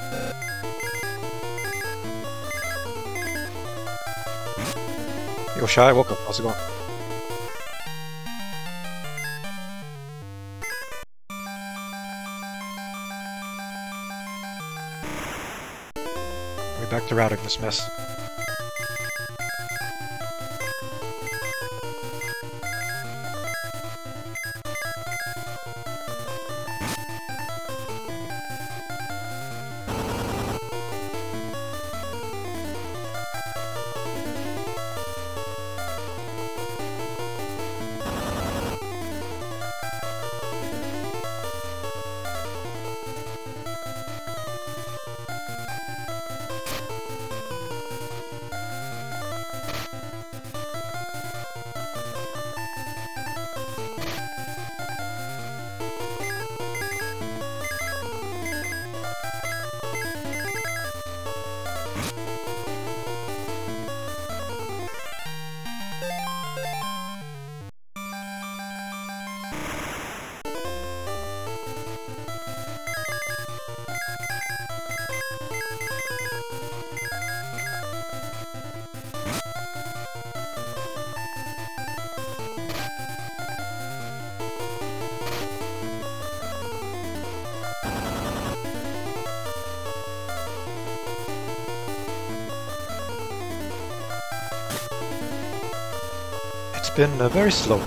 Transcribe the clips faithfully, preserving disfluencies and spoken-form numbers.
Yo, Shy, welcome. How's it going? We're back to routing this mess. It's been uh, very slow.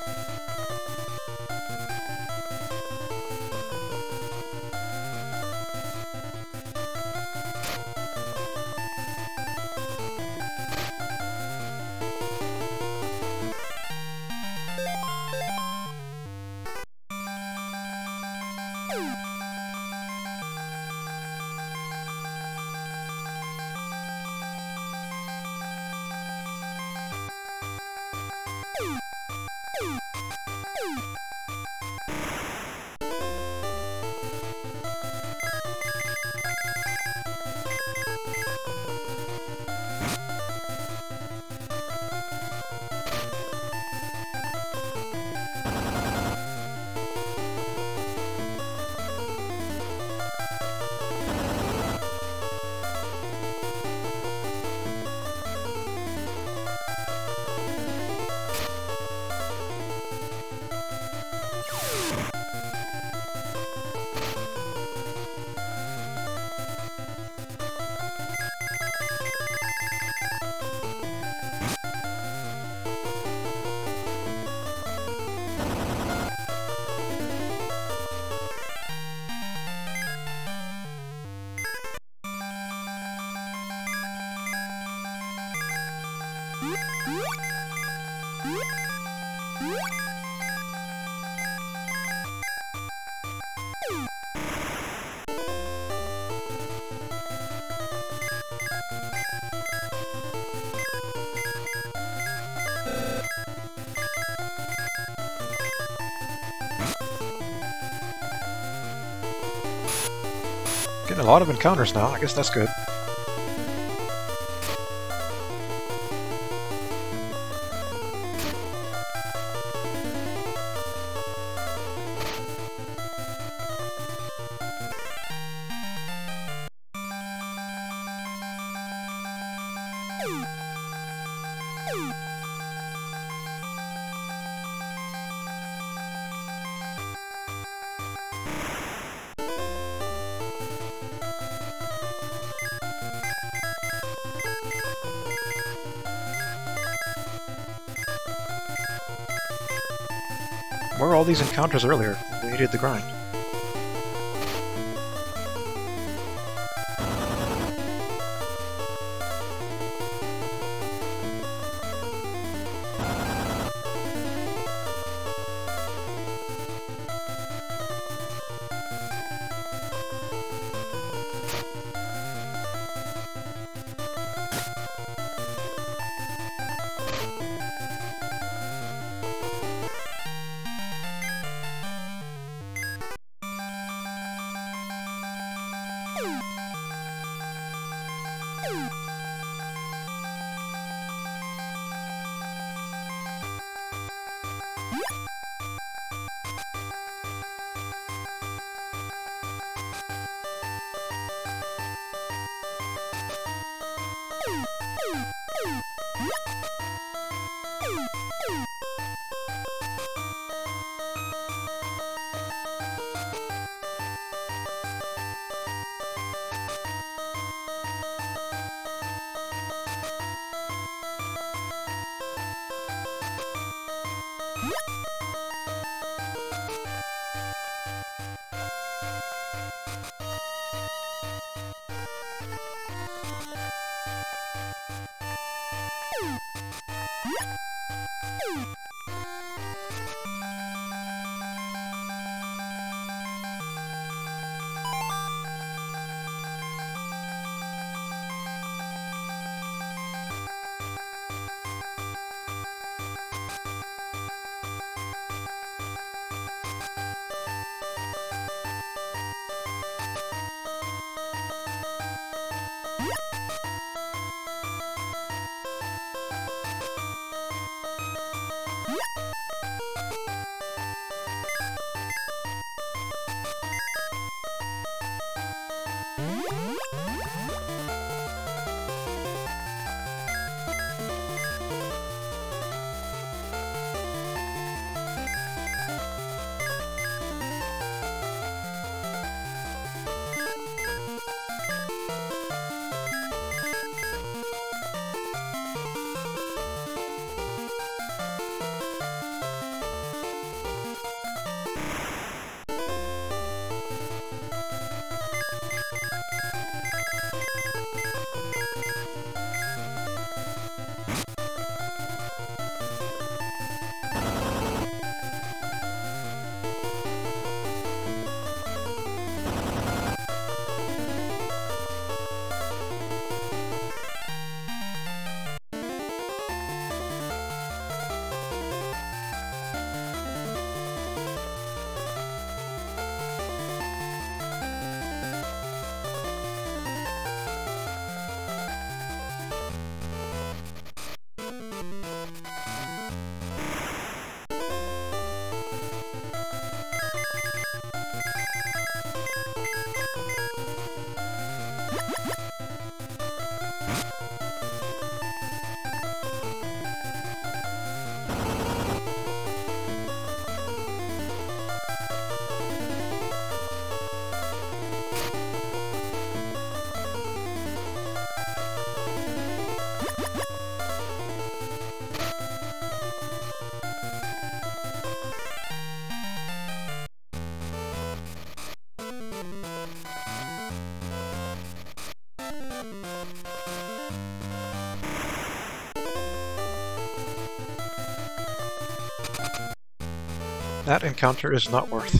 Getting a lot of encounters now, I guess that's good. Where were all these encounters earlier when we needed the grind? That encounter is not worth.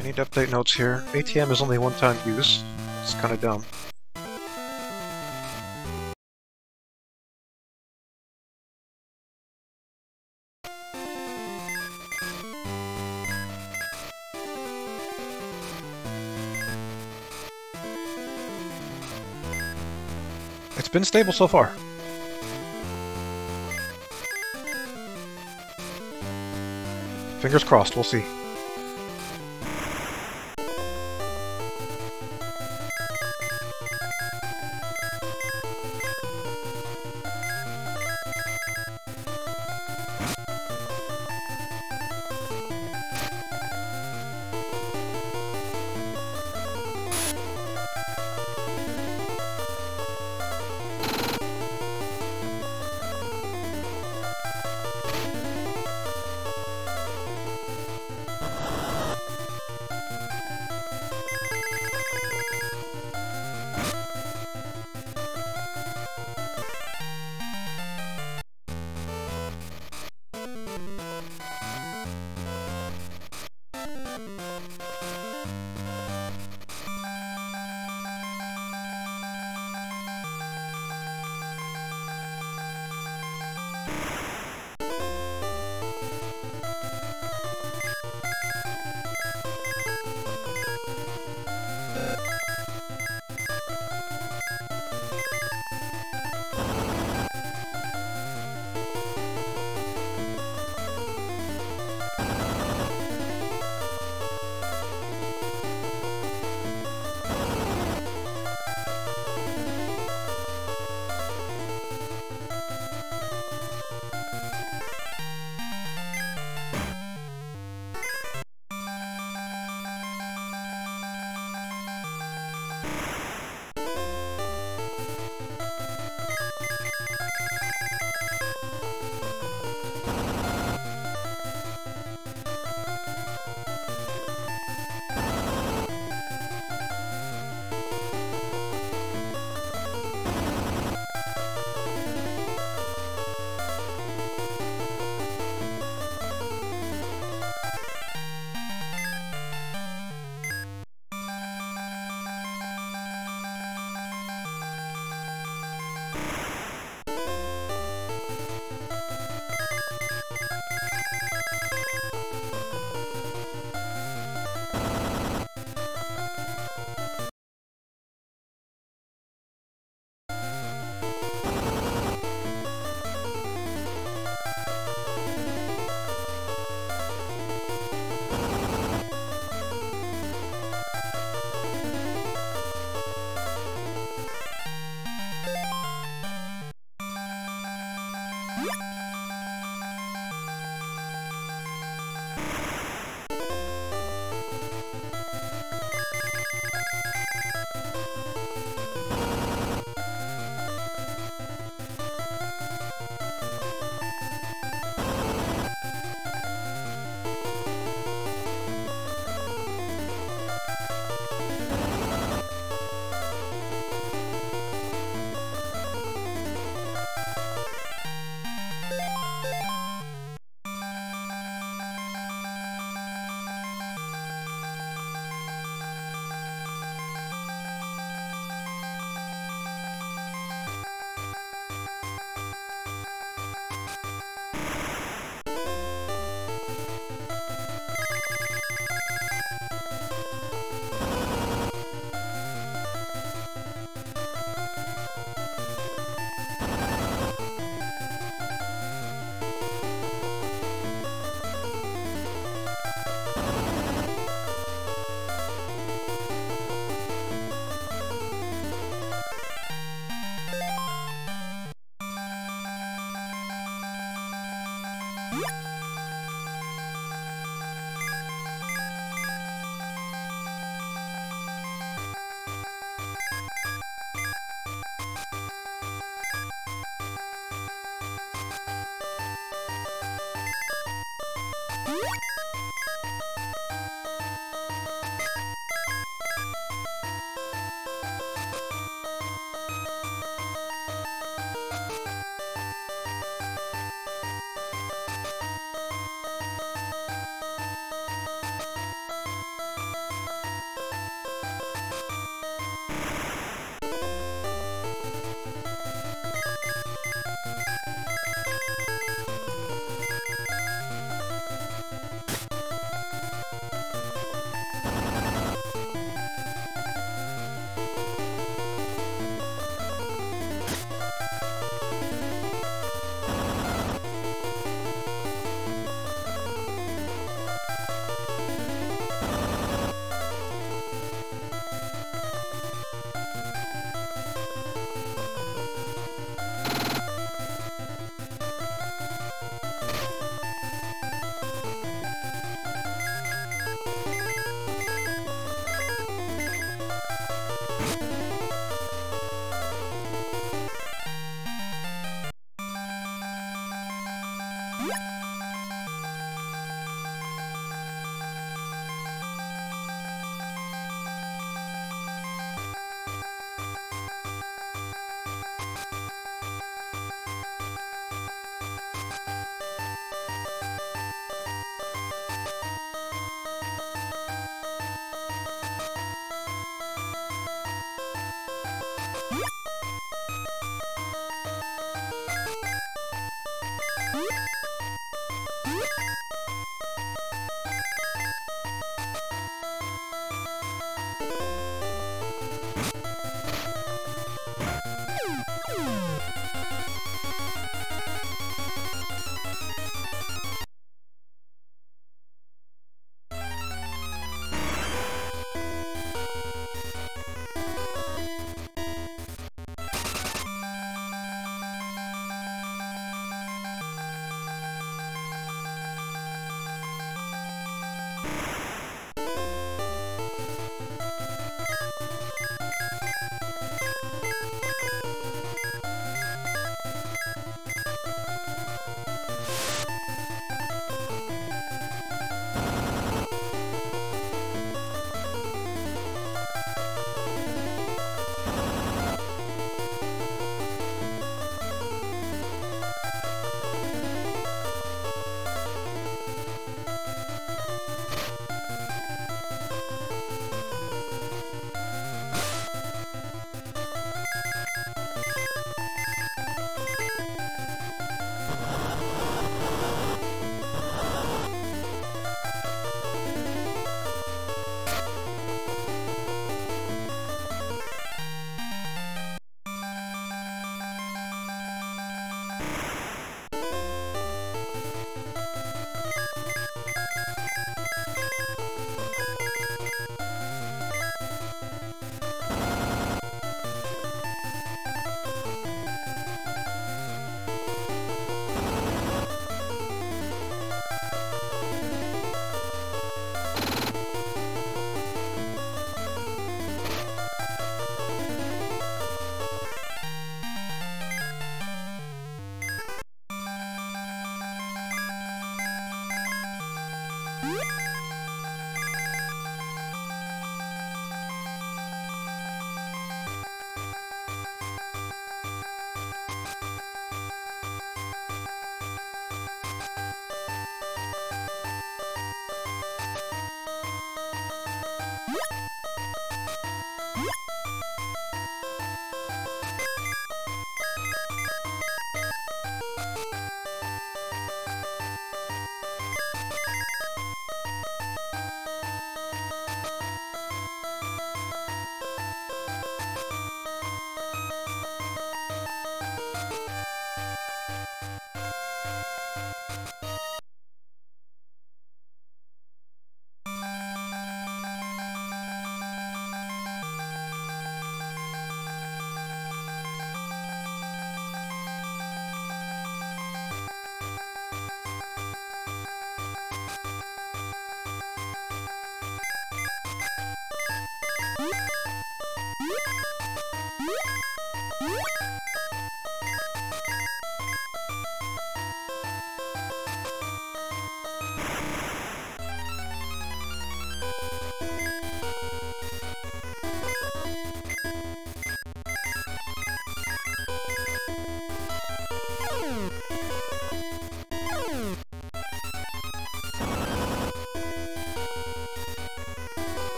I need to update notes here. A T M is only one-time use. It's kind of dumb. It's been stable so far. Fingers crossed, we'll see.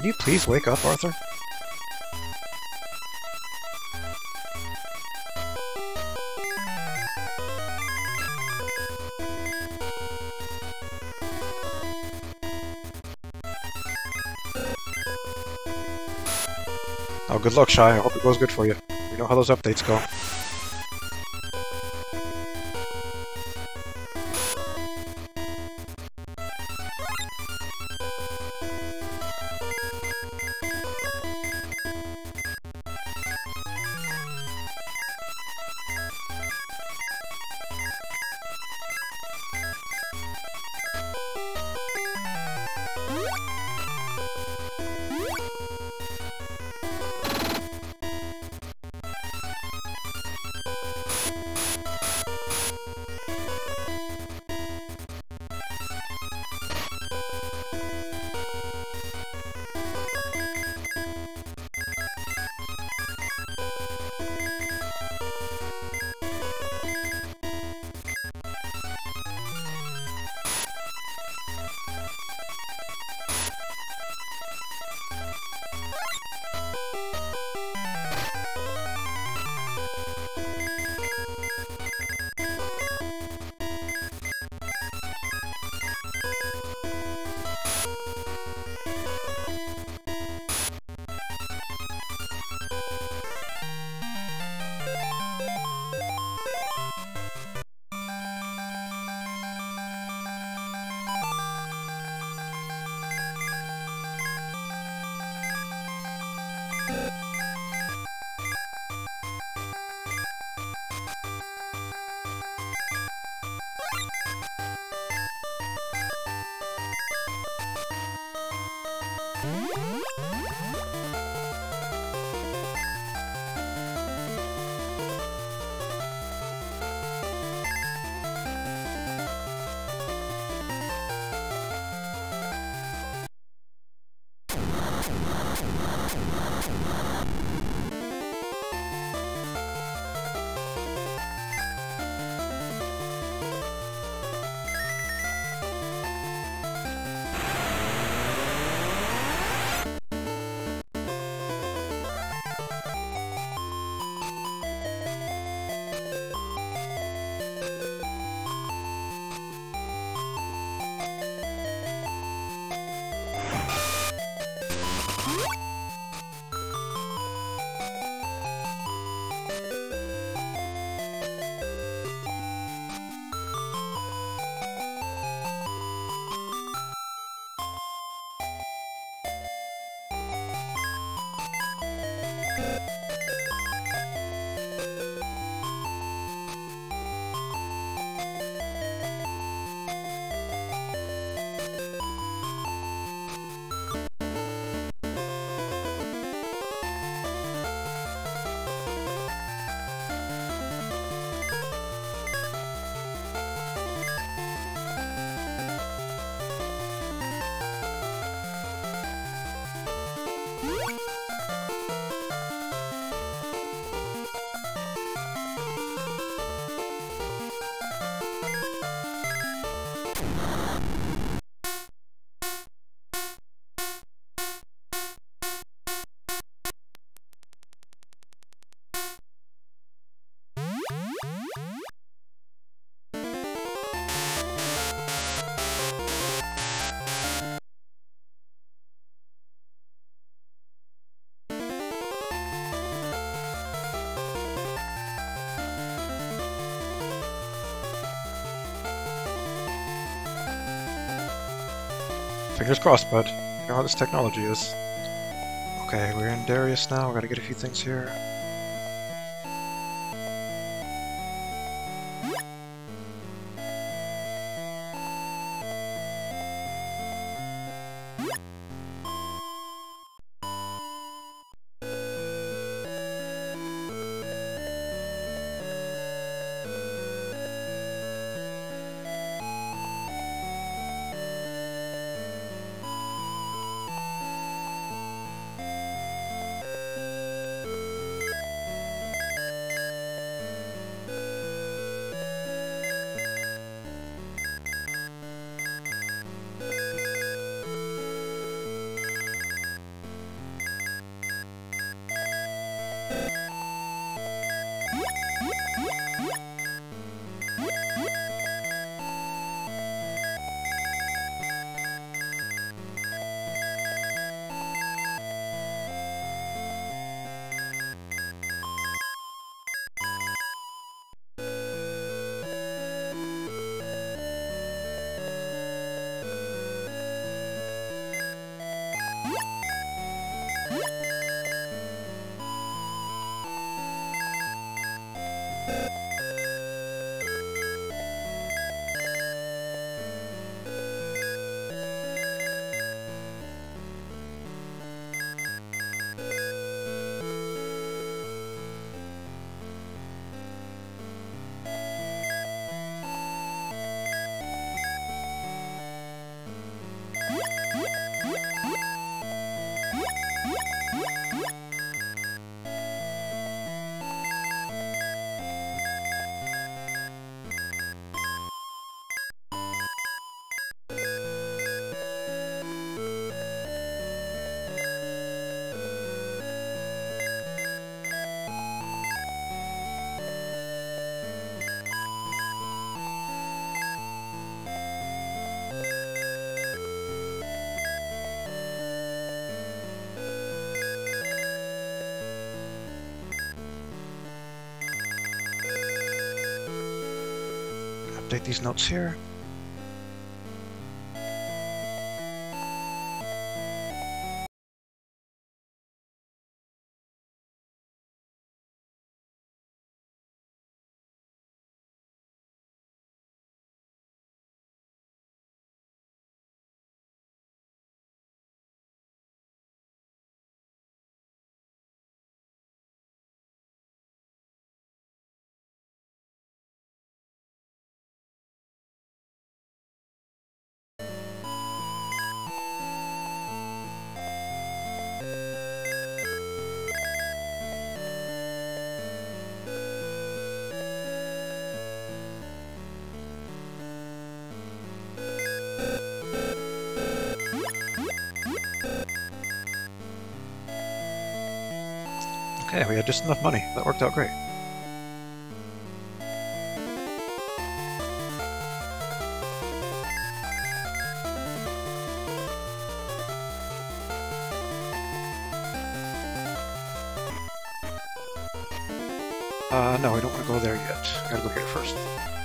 Can you please wake up, Arthur? Oh, good luck, Shy. I hope it goes good for you. You know how those updates go. Fingers crossed, bud. You know how this technology is. Okay, we're in Darius now. We gotta get a few things here. update these notes here. Okay, we had just enough money. That worked out great. Uh, no, we don't want to go there yet. We gotta go here first.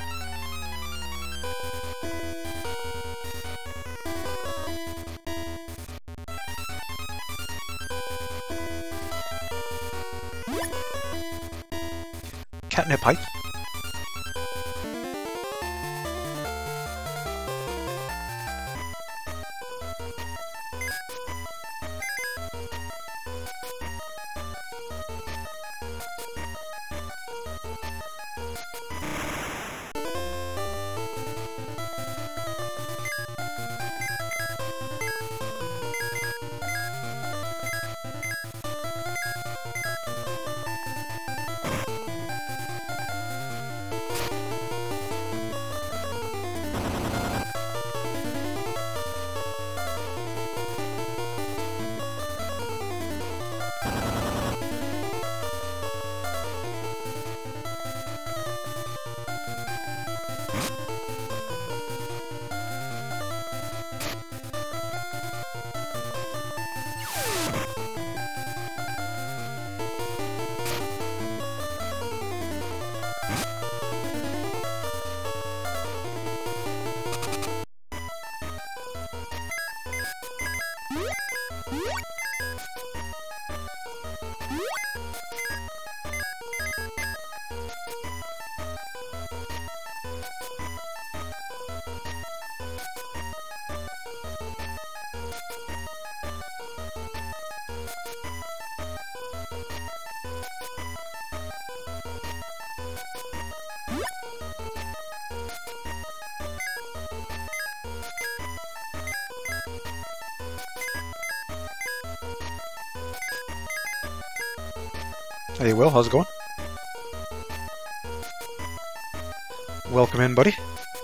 Catnip pipe. Hey Will, how's it going? Welcome in, buddy.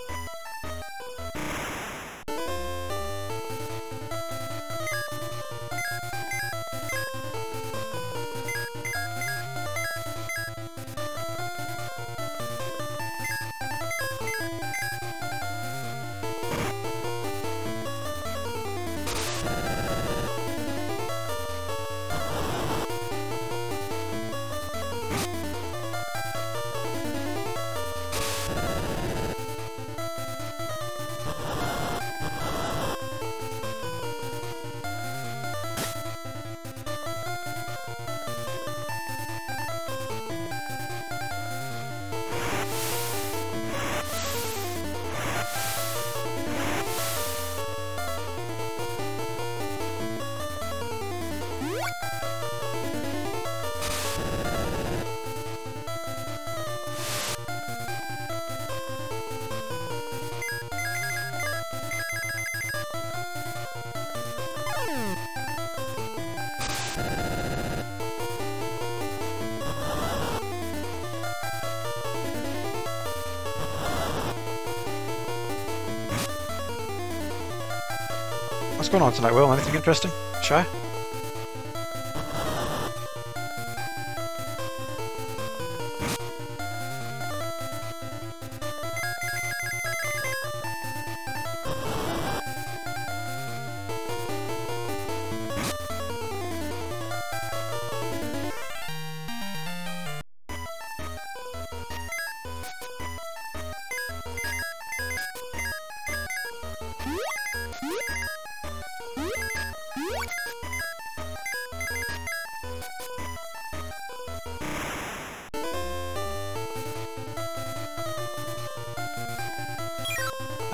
What's going on tonight, Will? Anything interesting? Shy?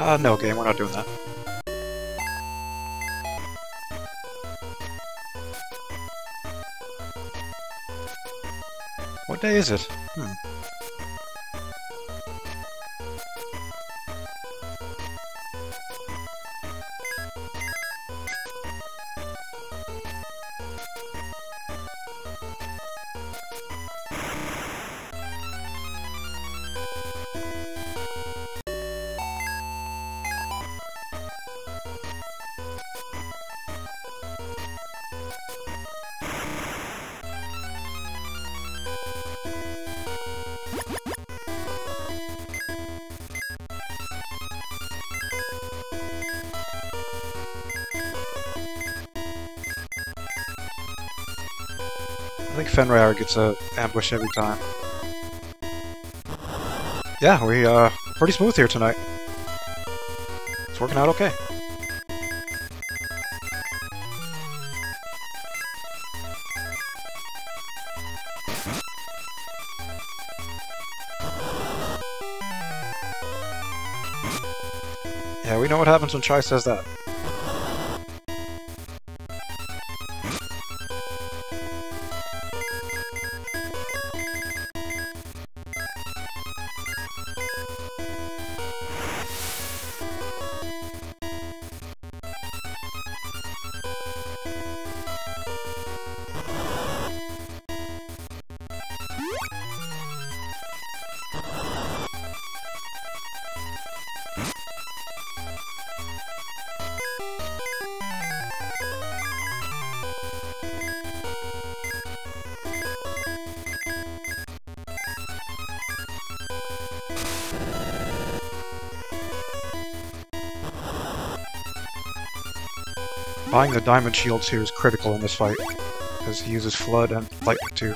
Uh, no game, we're not doing that. What day is it? Hmm. I think Fenrir gets a ambush every time. Yeah, we, uh, pretty smooth here tonight. It's working out okay. Yeah, we know what happens when Chai says that. Buying the diamond shields here is critical in this fight, because he uses Flood and Lightning too.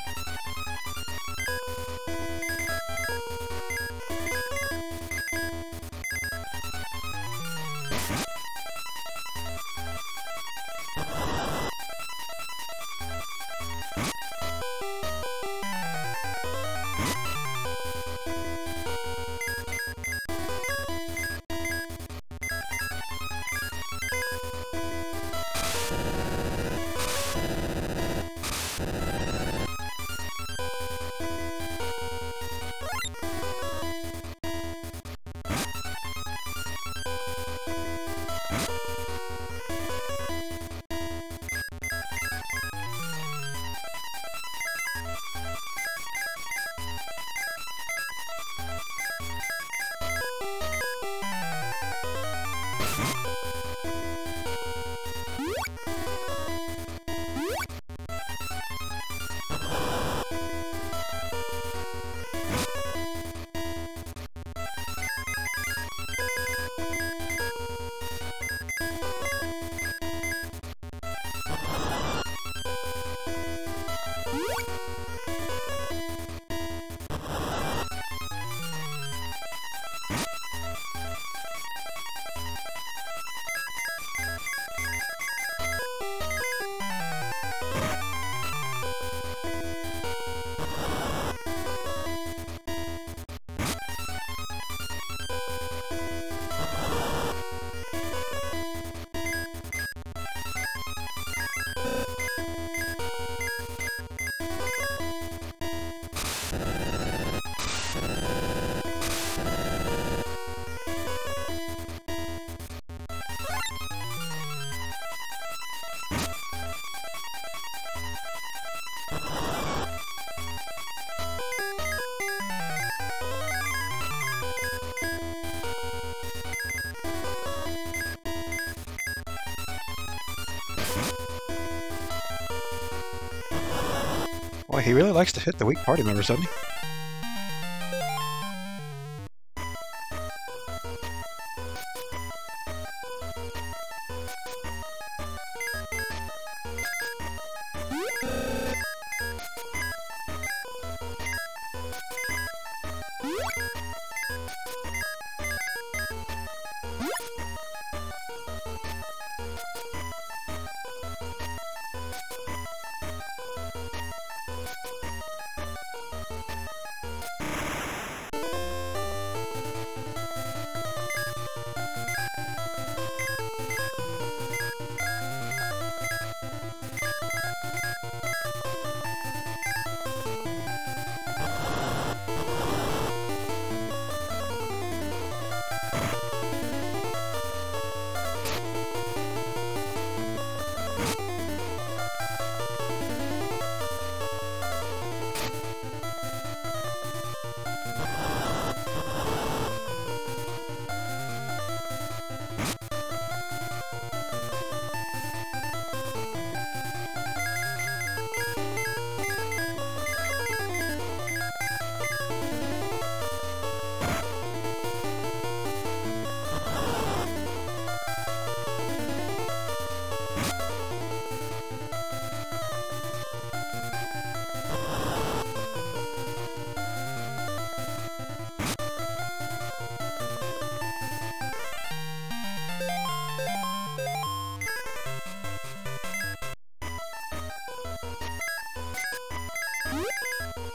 Boy, he really likes to hit the weak party members, doesn't he?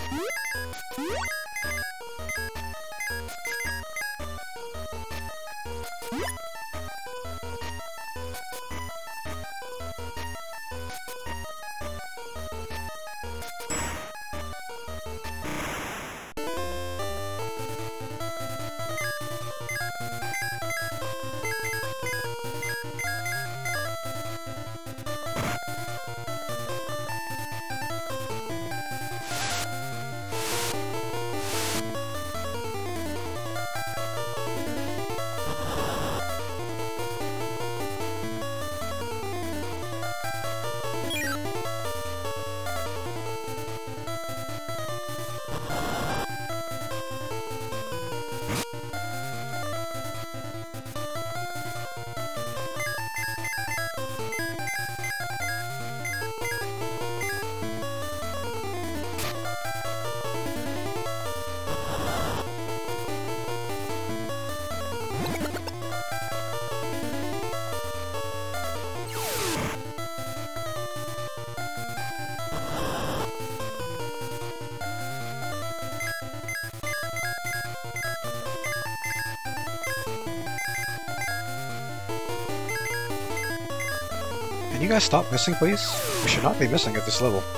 Can you guys stop missing, please? We should not be missing at this level.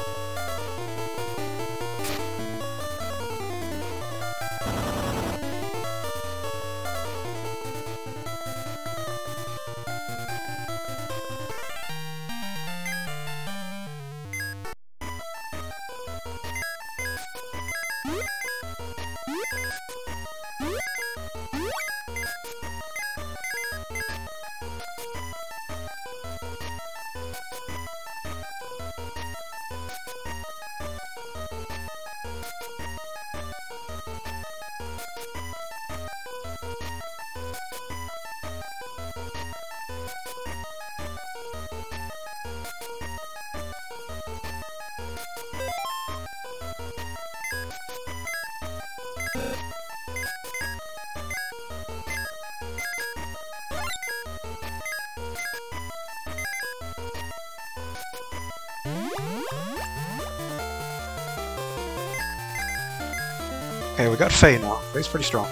Okay, we got Faye now. Faye's pretty strong.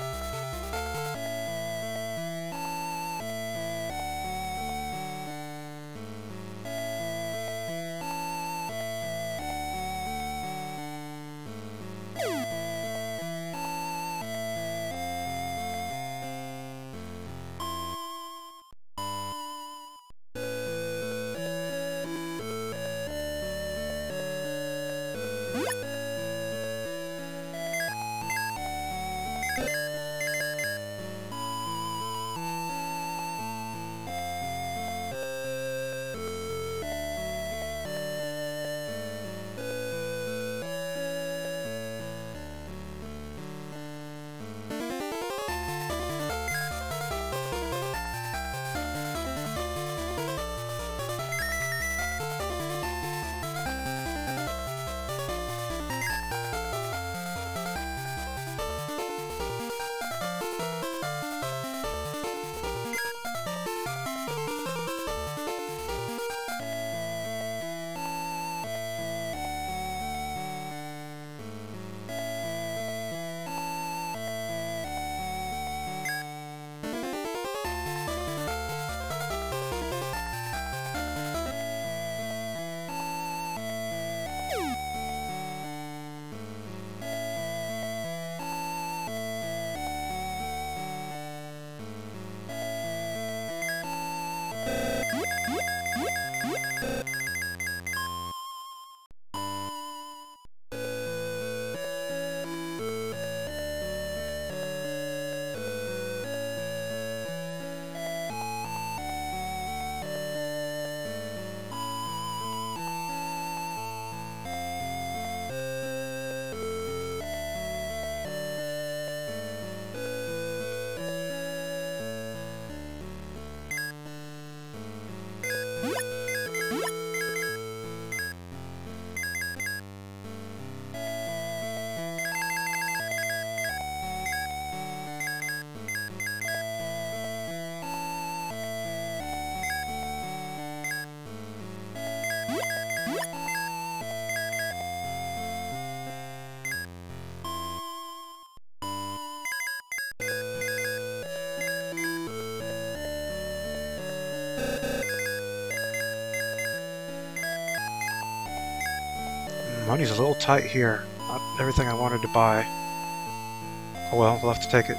money's a little tight here. Not everything I wanted to buy. Oh well, we'll have to take it.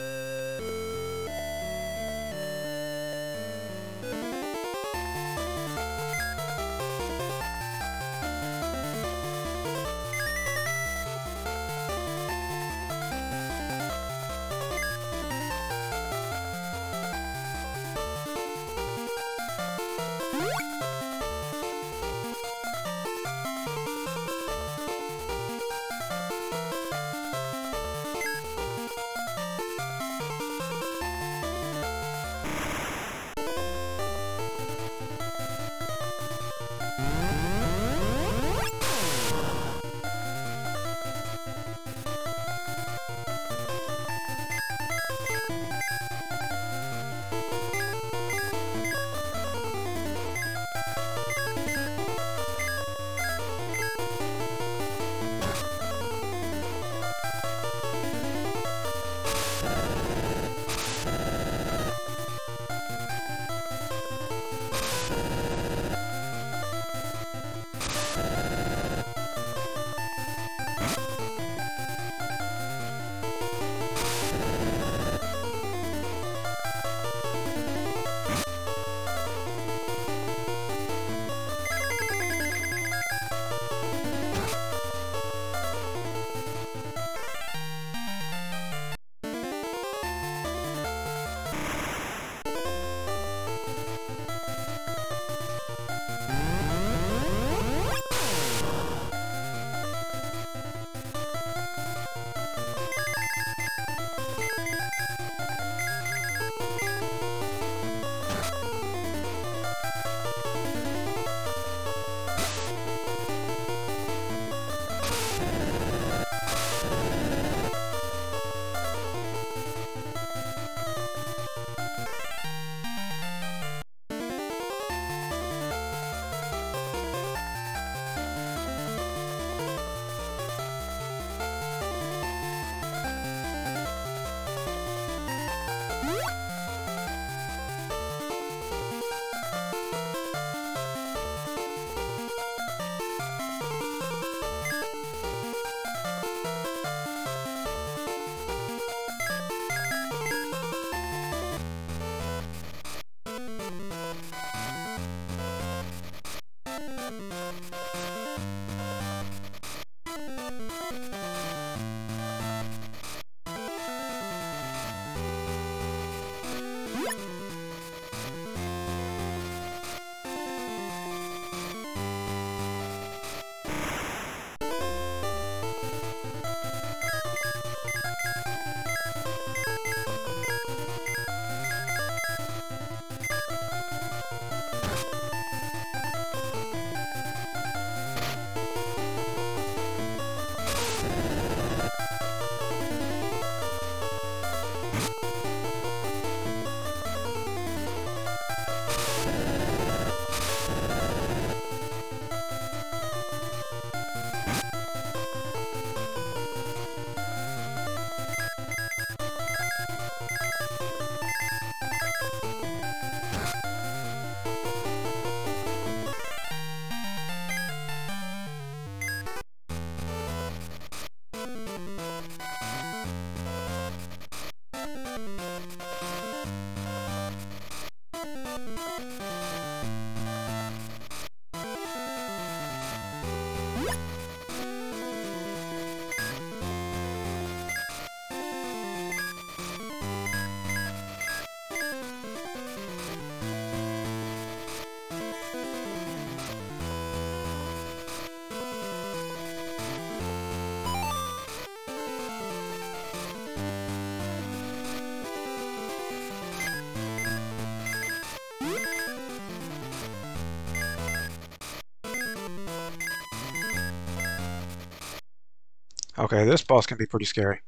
Okay, this boss can be pretty scary.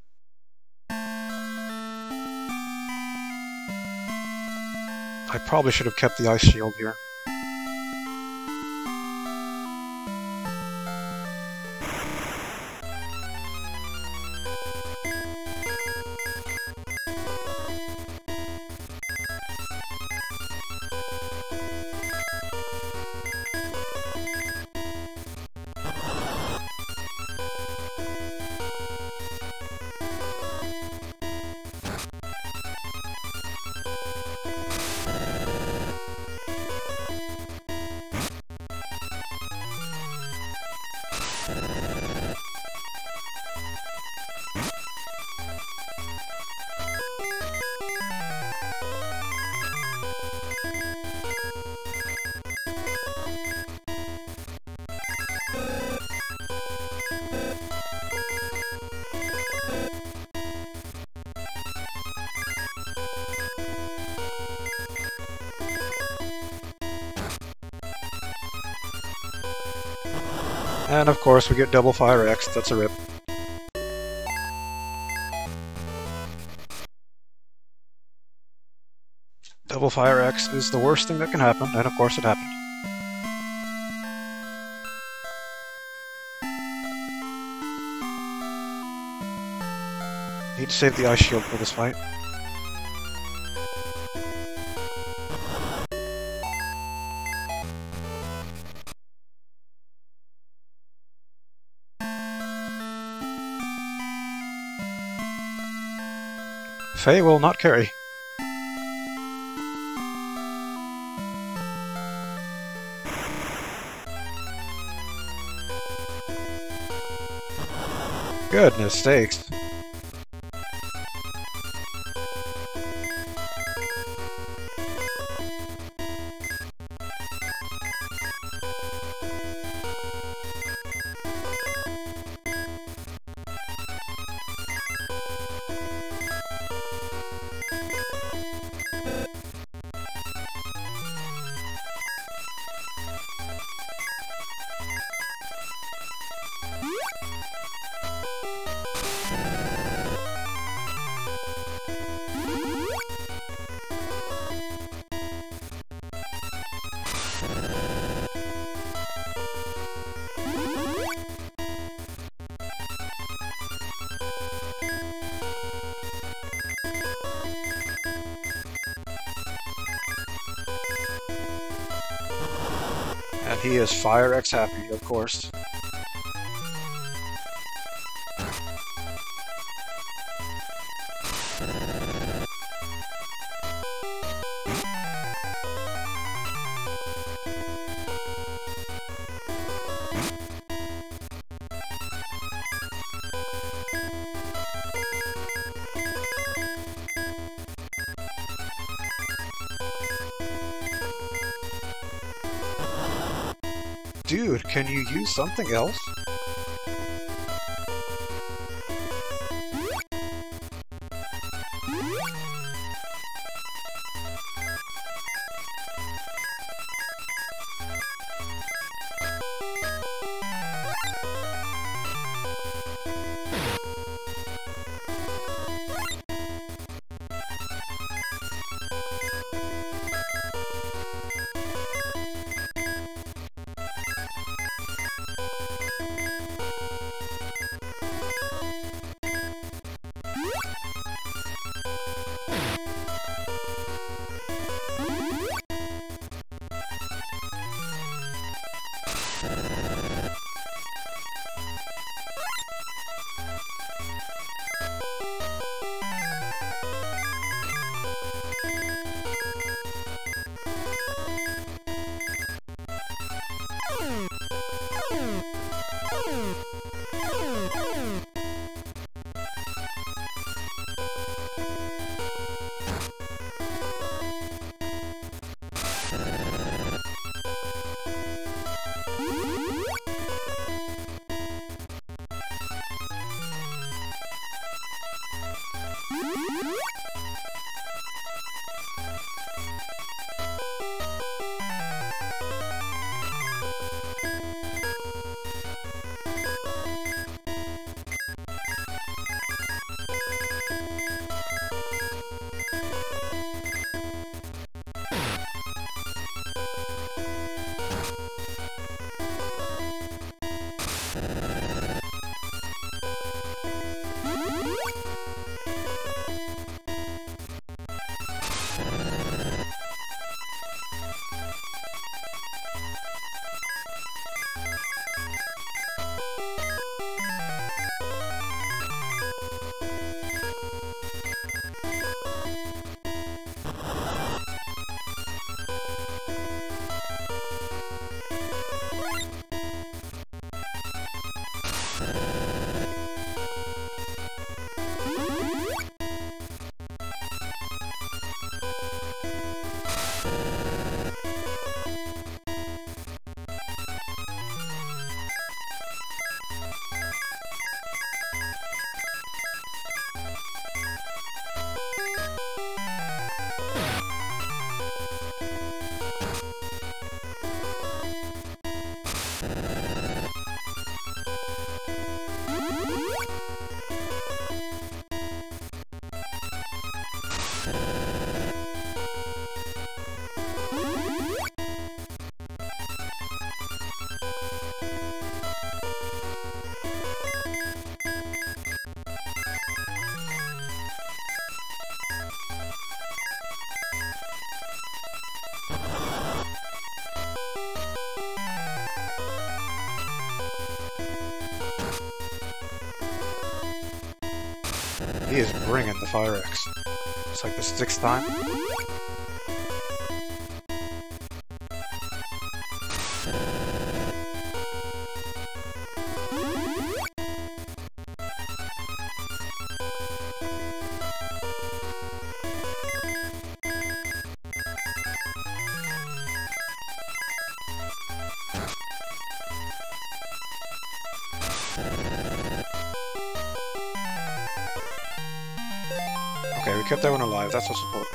I probably should have kept the ice shield here. And of course we get double Fire X, that's a rip. Double Fire X is the worst thing that can happen, and of course it happened. Need to save the Ice Shield for this fight. Faye will not carry. Goodness sakes. And he is Fire X happy, of course. Dude, can you use something else? He is bringing the Fire Axe. It's like the sixth time. Okay, we kept that one alive, that's what's important.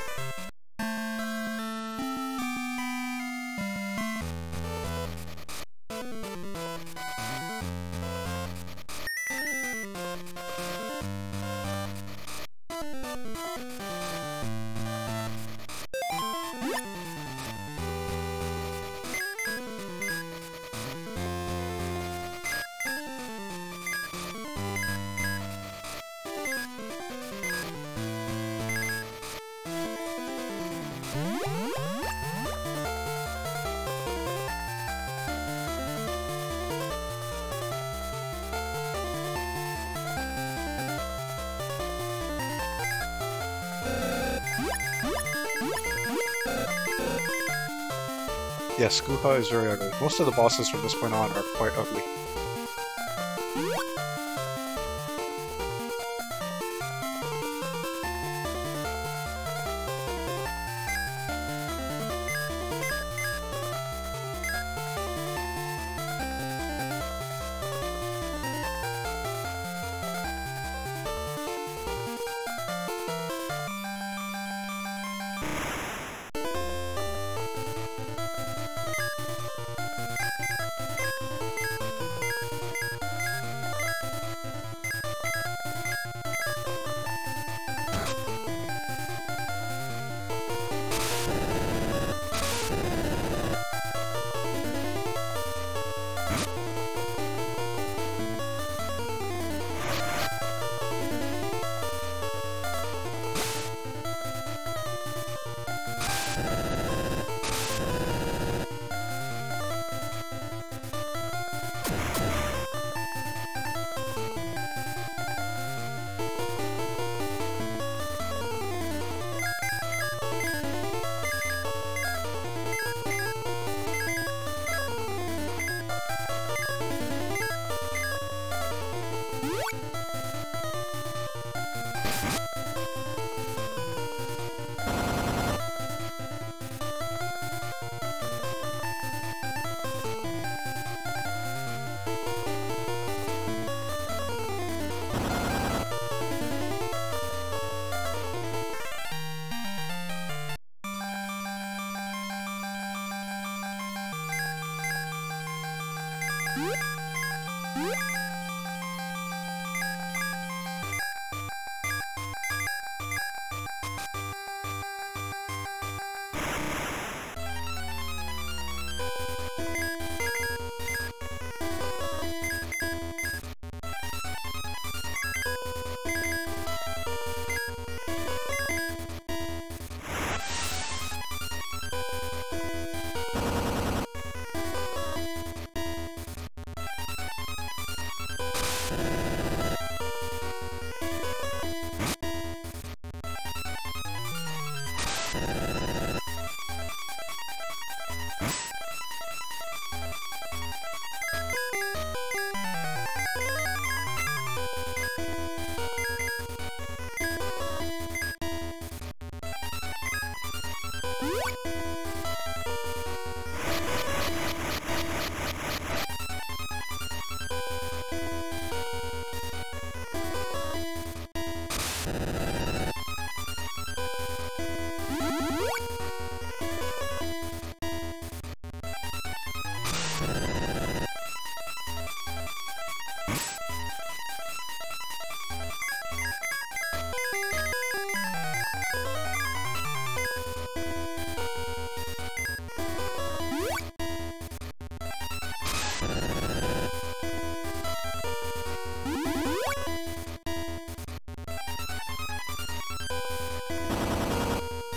Yes, Guha is very ugly. Most of the bosses from this point on are quite ugly.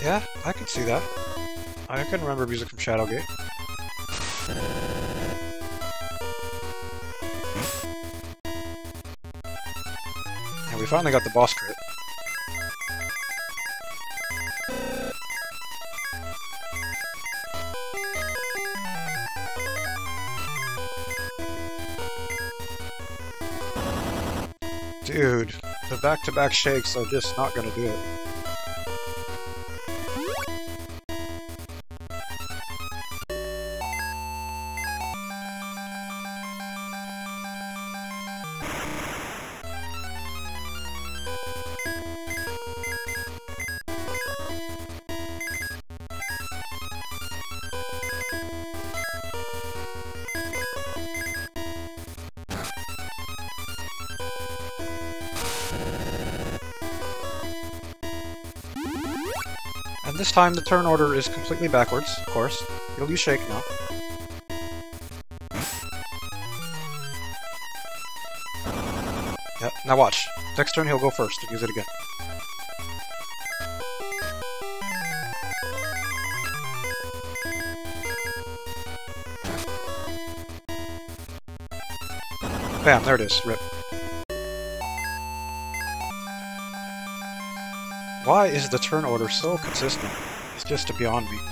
Yeah, I can see that. I can remember music from Shadowgate. And we finally got the boss crit. Dude, the back-to-back shakes are just not gonna do it. And this time the turn order is completely backwards, of course. It'll use Shake now. Yep, now watch. Next turn he'll go first and use it again. Bam, there it is. Rip. Why is the turn order so consistent? It's just beyond me.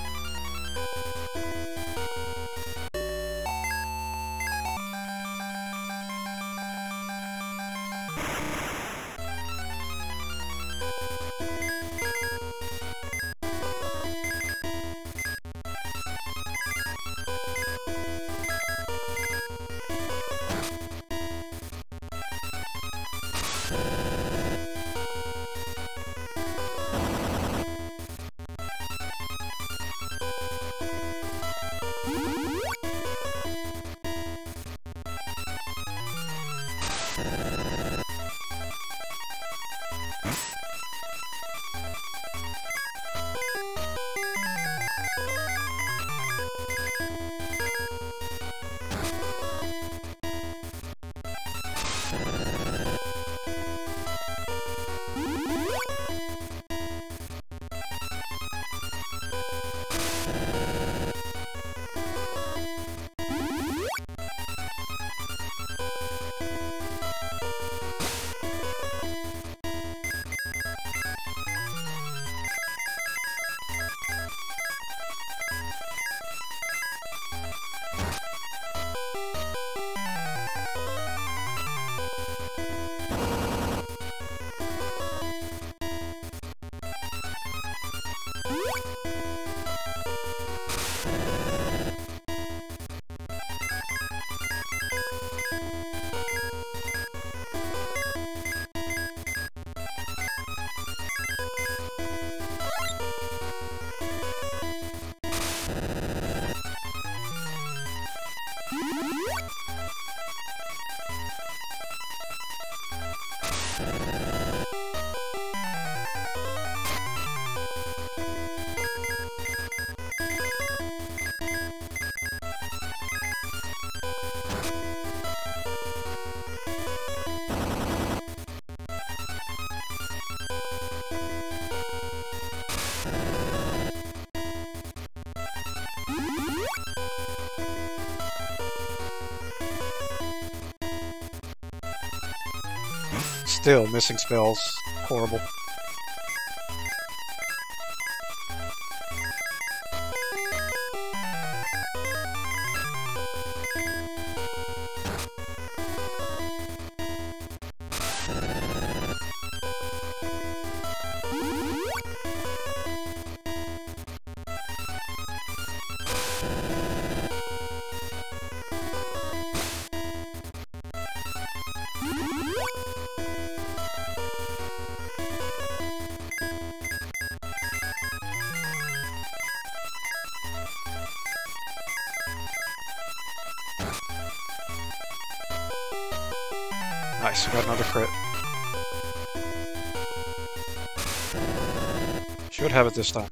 Still missing spells. Horrible. Nice, we got another crit. Should have it this time.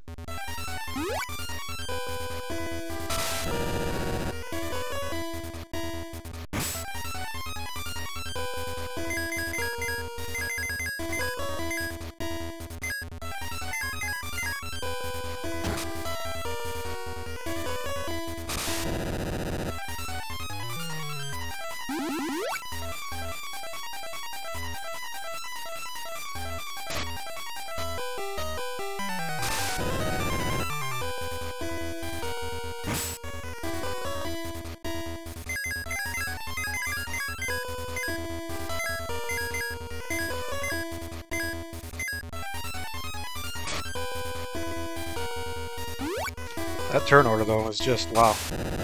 That turn order, though, is just wow.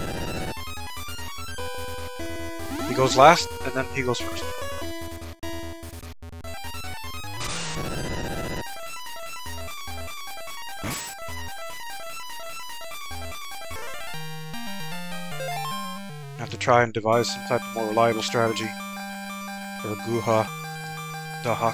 He goes last, and then he goes first. I have to try and devise some type of more reliable strategy for Guha Dahak.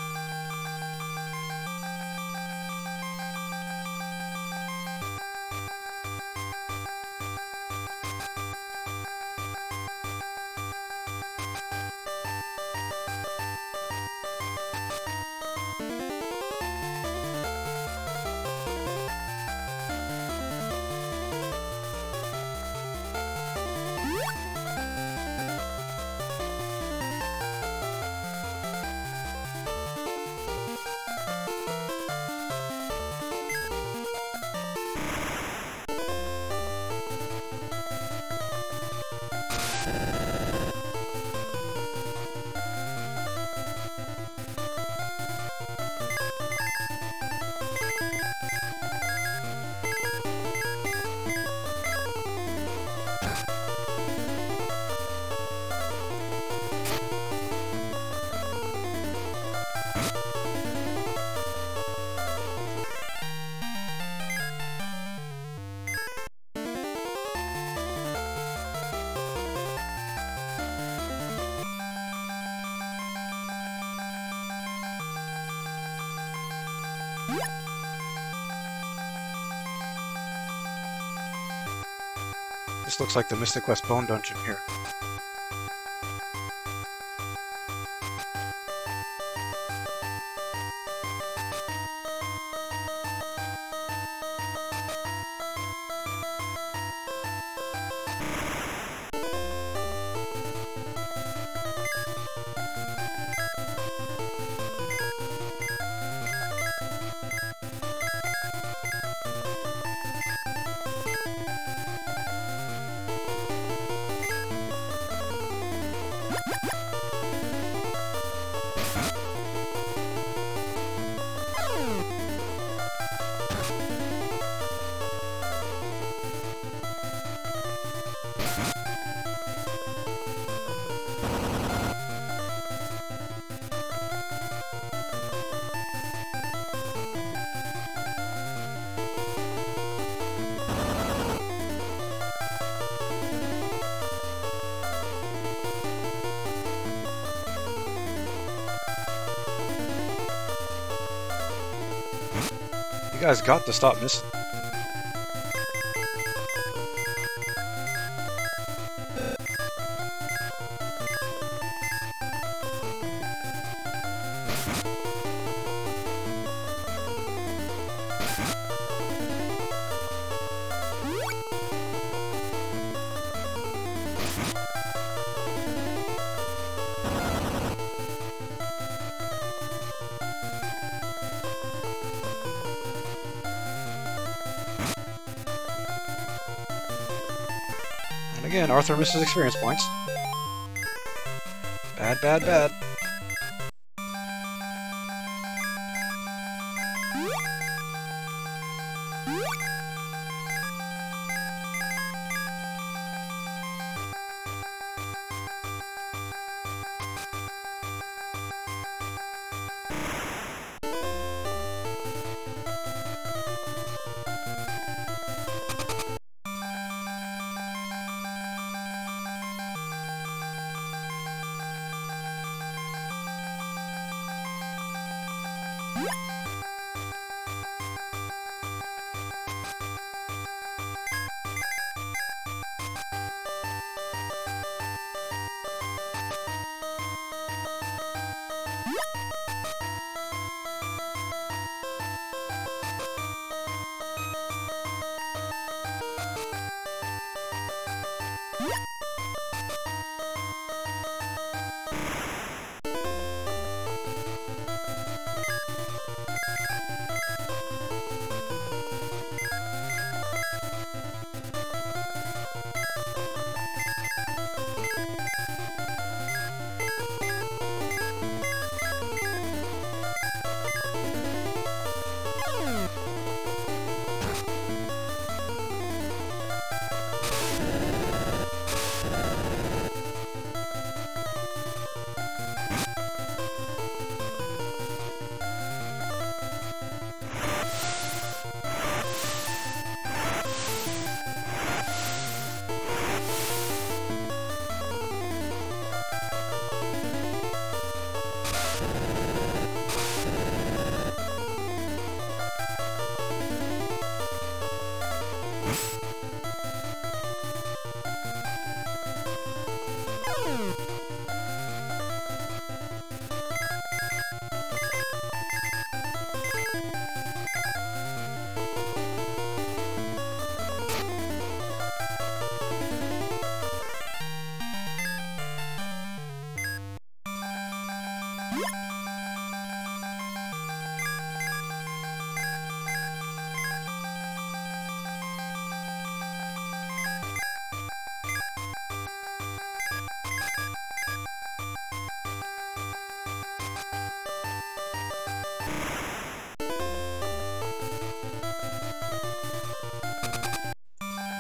This looks like the Mystic West Bone Dungeon here. You guys got to stop missing. Again, Arthur misses experience points. Bad, bad, bad.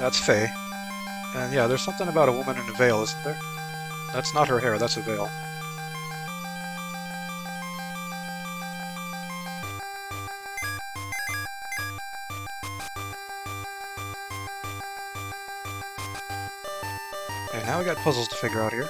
That's Faye. And yeah, there's something about a woman in a veil, isn't there? That's not her hair, that's a veil. Okay, now we got puzzles to figure out here.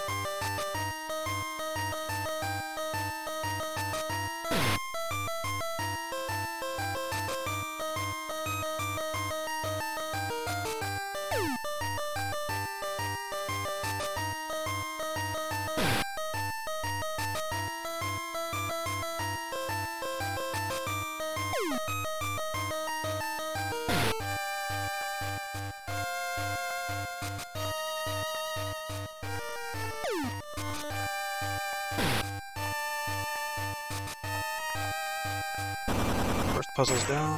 First puzzle's down.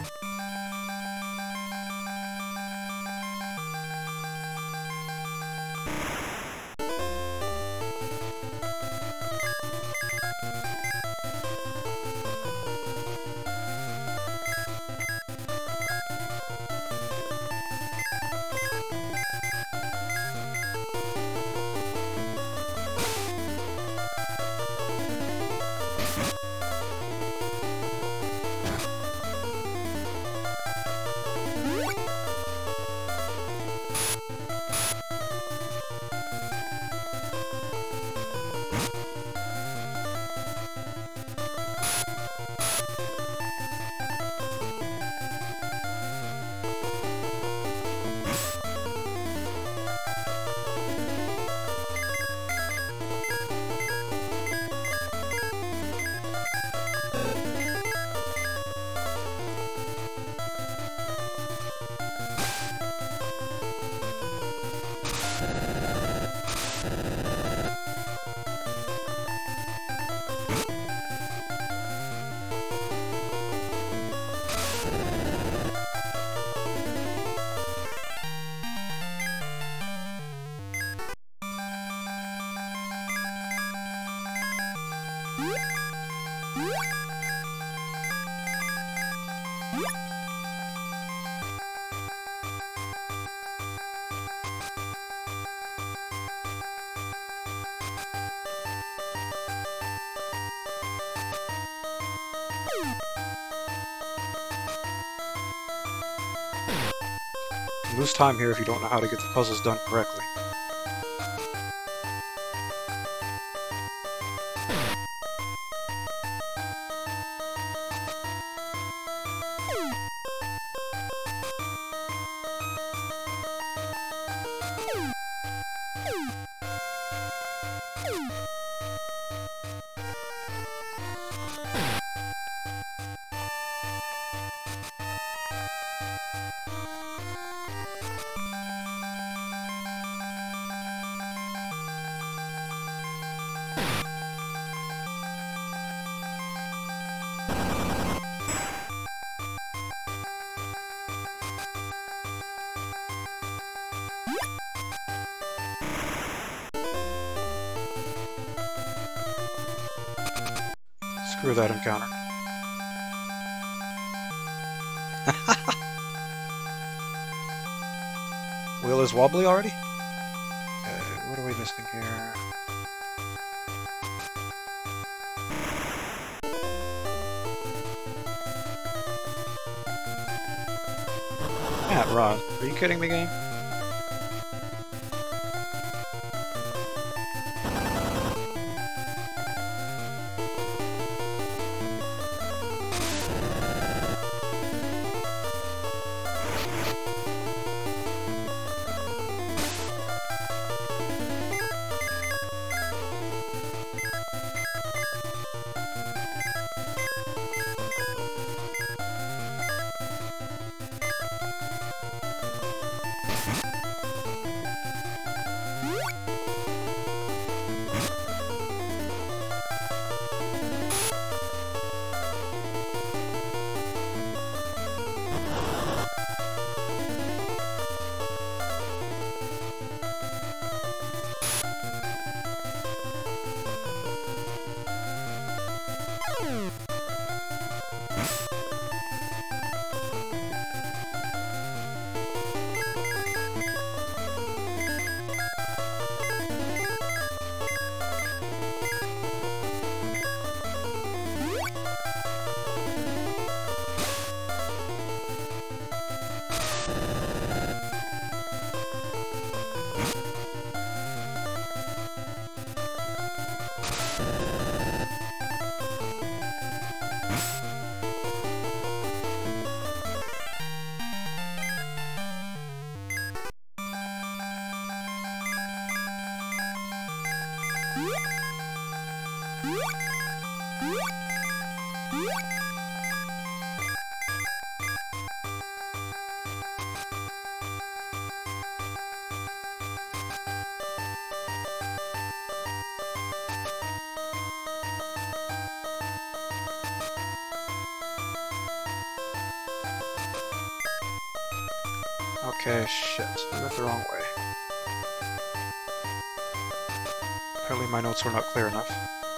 You lose time here if you don't know how to get the puzzles done correctly. Screw that encounter. Wheel is wobbly already? Okay, what are we missing here? Matt Rod, are you kidding me, game? Okay, shit. I went the wrong way. Apparently my notes were not clear enough.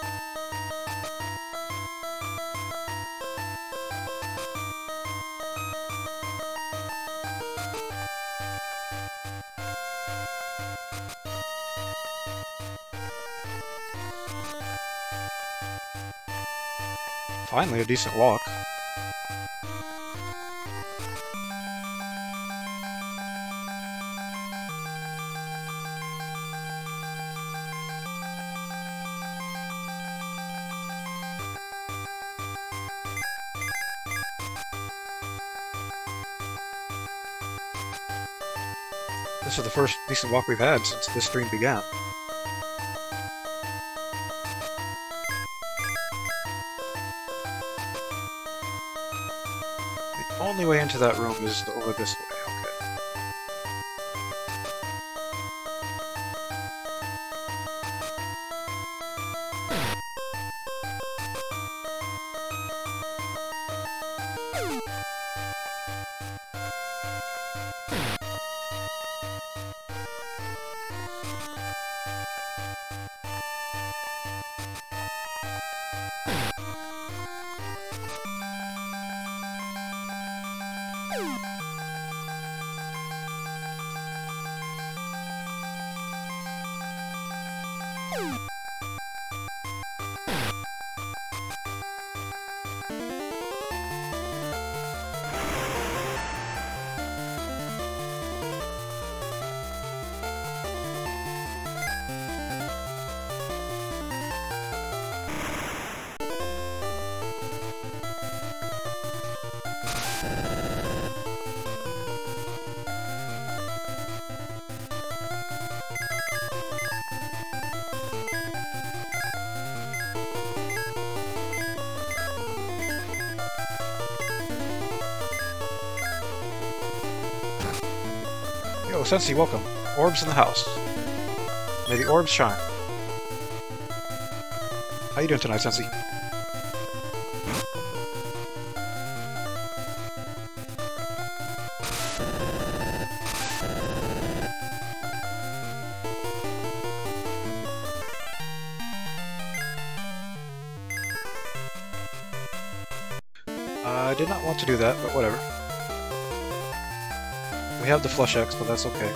Finally, a decent walk. This is the first decent walk we've had since this stream began. The only way into that room is over this way, okay. Yo, Sensei, welcome. Orbs in the house. May the orbs shine. How you doing tonight, Sensei? I did not want to do that, but whatever. We have the Flush X, but that's okay.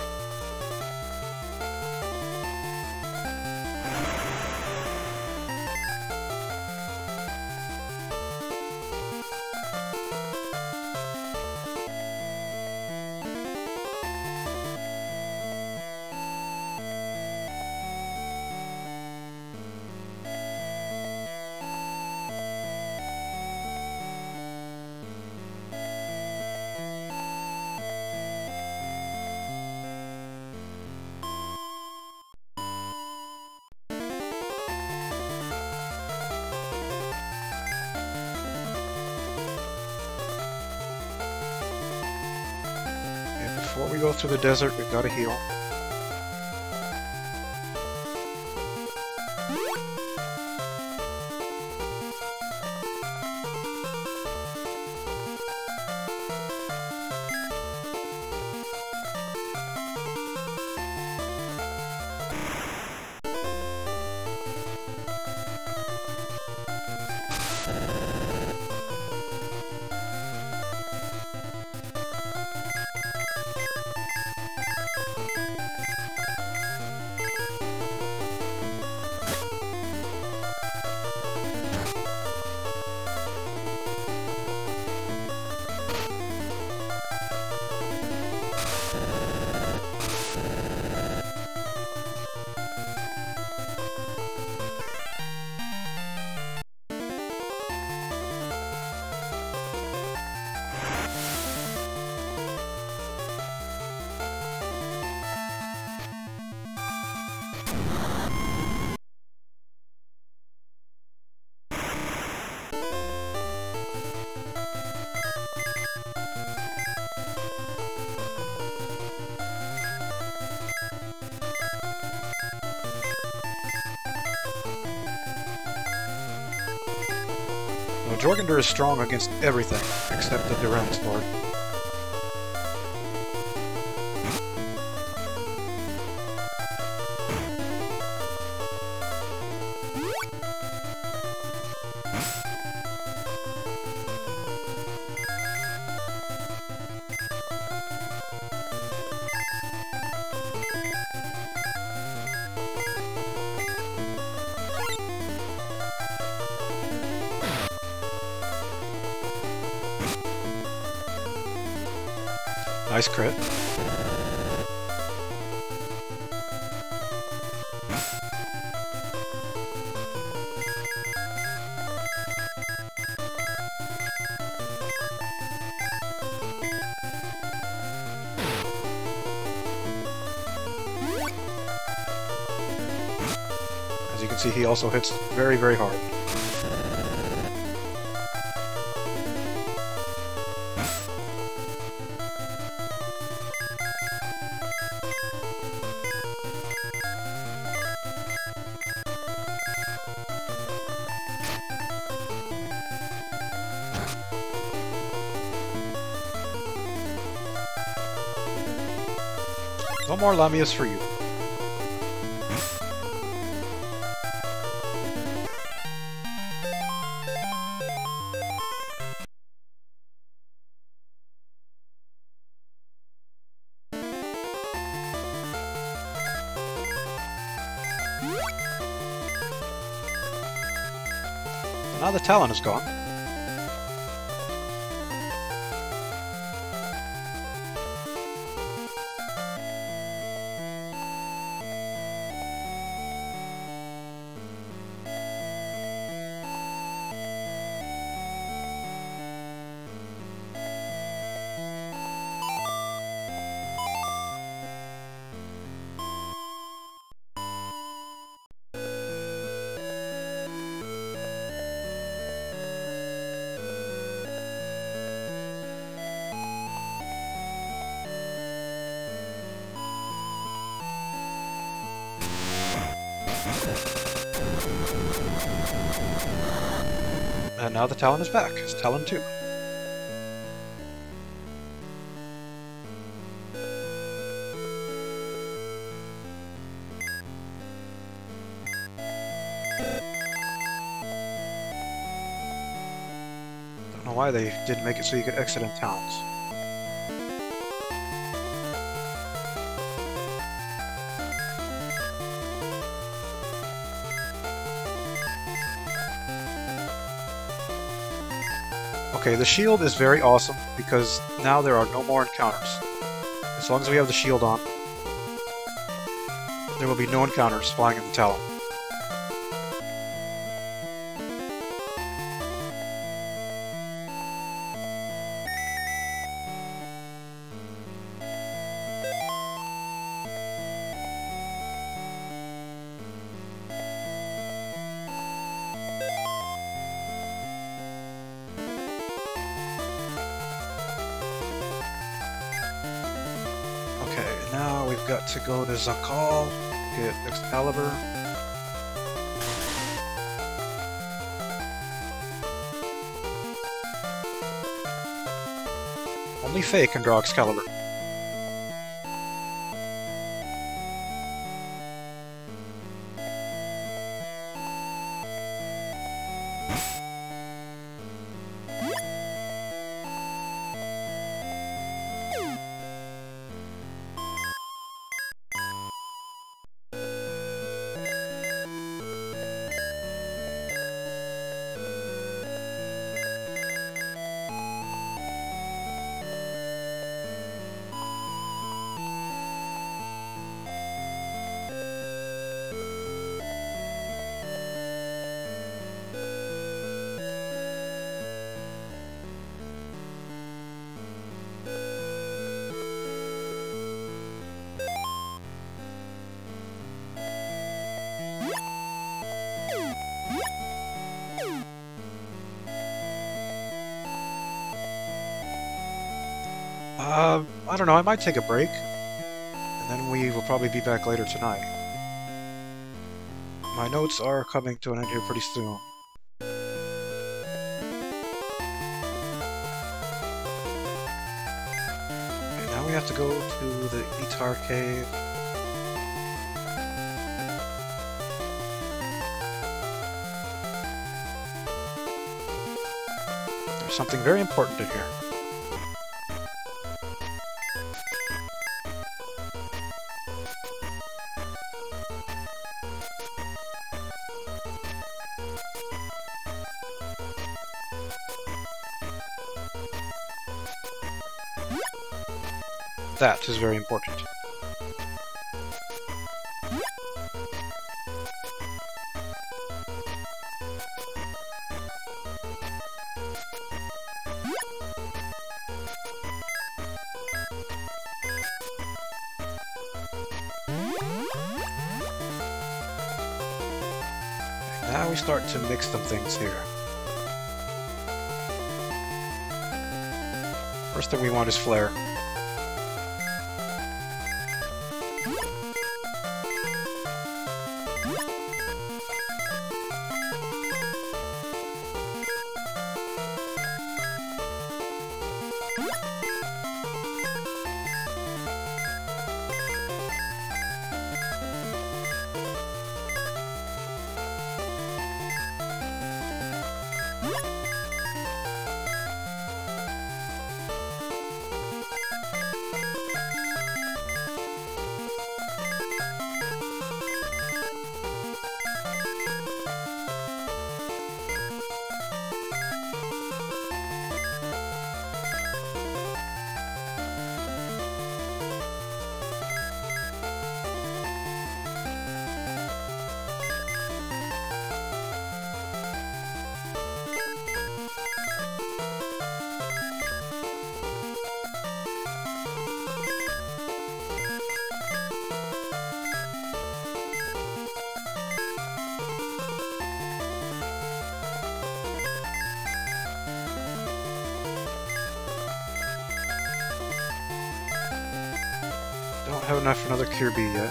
Before we go through the desert, we've got to heal. So Jorgander is strong against everything except the Durance Lord. Nice crit. As you can see, he also hits very, very hard. No more Lamias for you. Now the Talon is gone. And now the Talon is back. It's Talon two. Don't know why they didn't make it so you could exit in towns. Okay, the shield is very awesome because now there are no more encounters. As long as we have the shield on, there will be no encounters flying in the Talon. Okay, now we've got to go to Zakal, get Excalibur. Only Faye can draw Excalibur. Uh, I don't know, I might take a break, and then we will probably be back later tonight. My notes are coming to an end here pretty soon. we have to go to the Itar Cave. There's something very important in here. That is very important. Now we start to mix some things here. First thing we want is Flare. Don't have enough for another Kirby yet.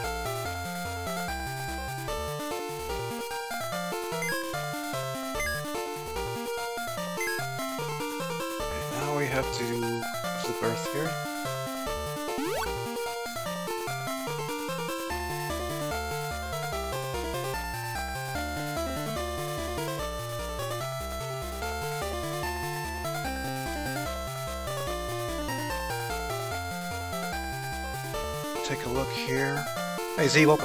Okay, now we have to flip Earth here. Take a look here. Hey Z, welcome.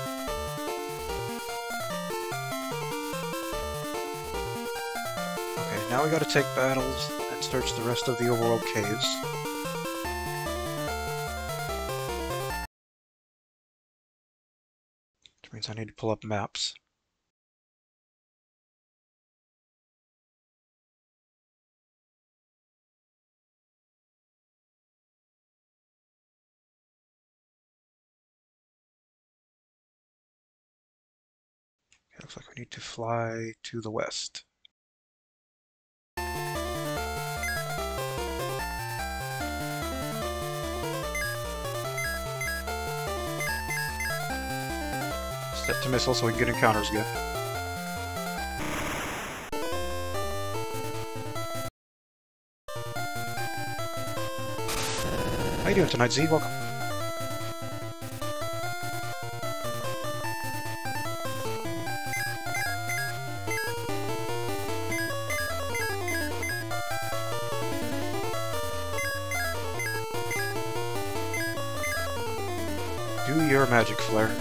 Okay, now we gotta take battles and search the rest of the overworld caves. Which means I need to pull up maps. Looks like we need to fly to the west. Step to missile so we can get encounters again. How you doing tonight, Z? Welcome. Do your magic, Flare.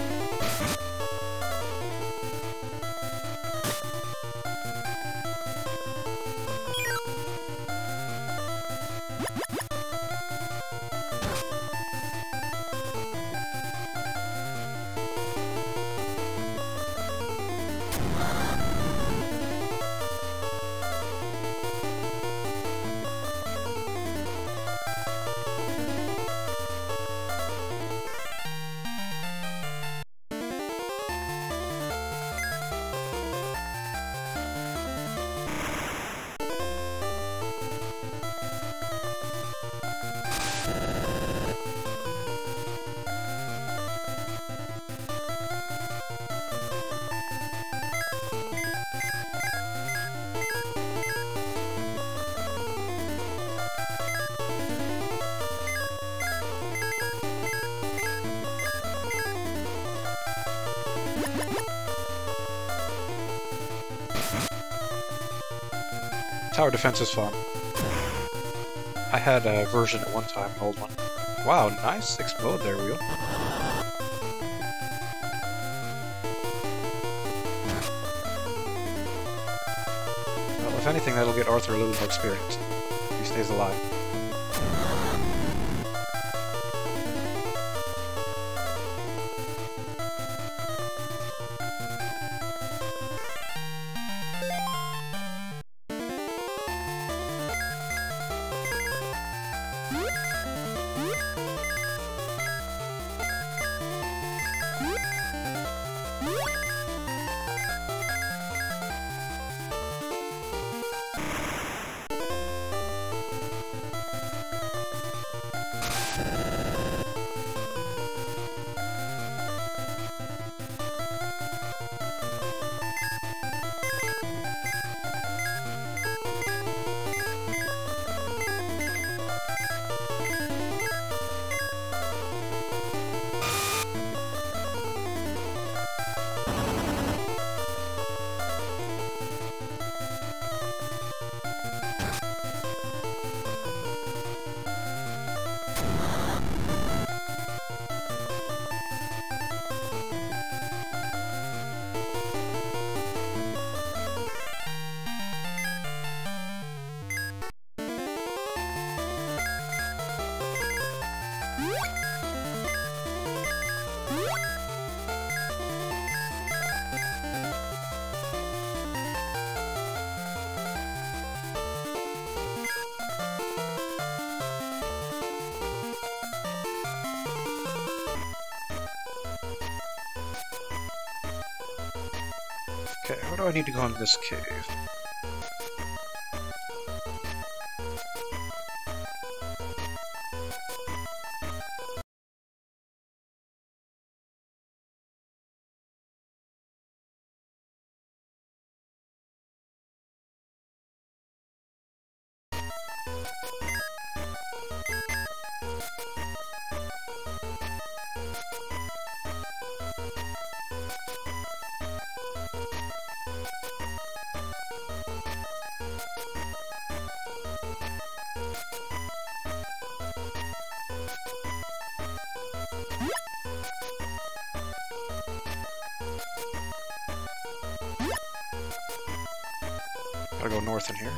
tower defense is fun. I had a version at one time, an old one. Wow, nice explode there, Wheel. Well, if anything, that'll get Arthur a little more experience. If he stays alive. Okay, where do I need to go into this cave? Gotta go north in here.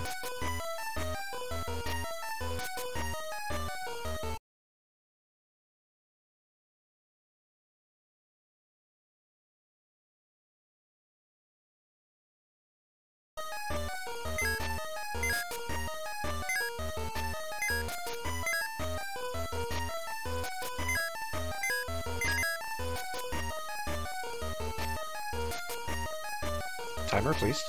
Timer, please.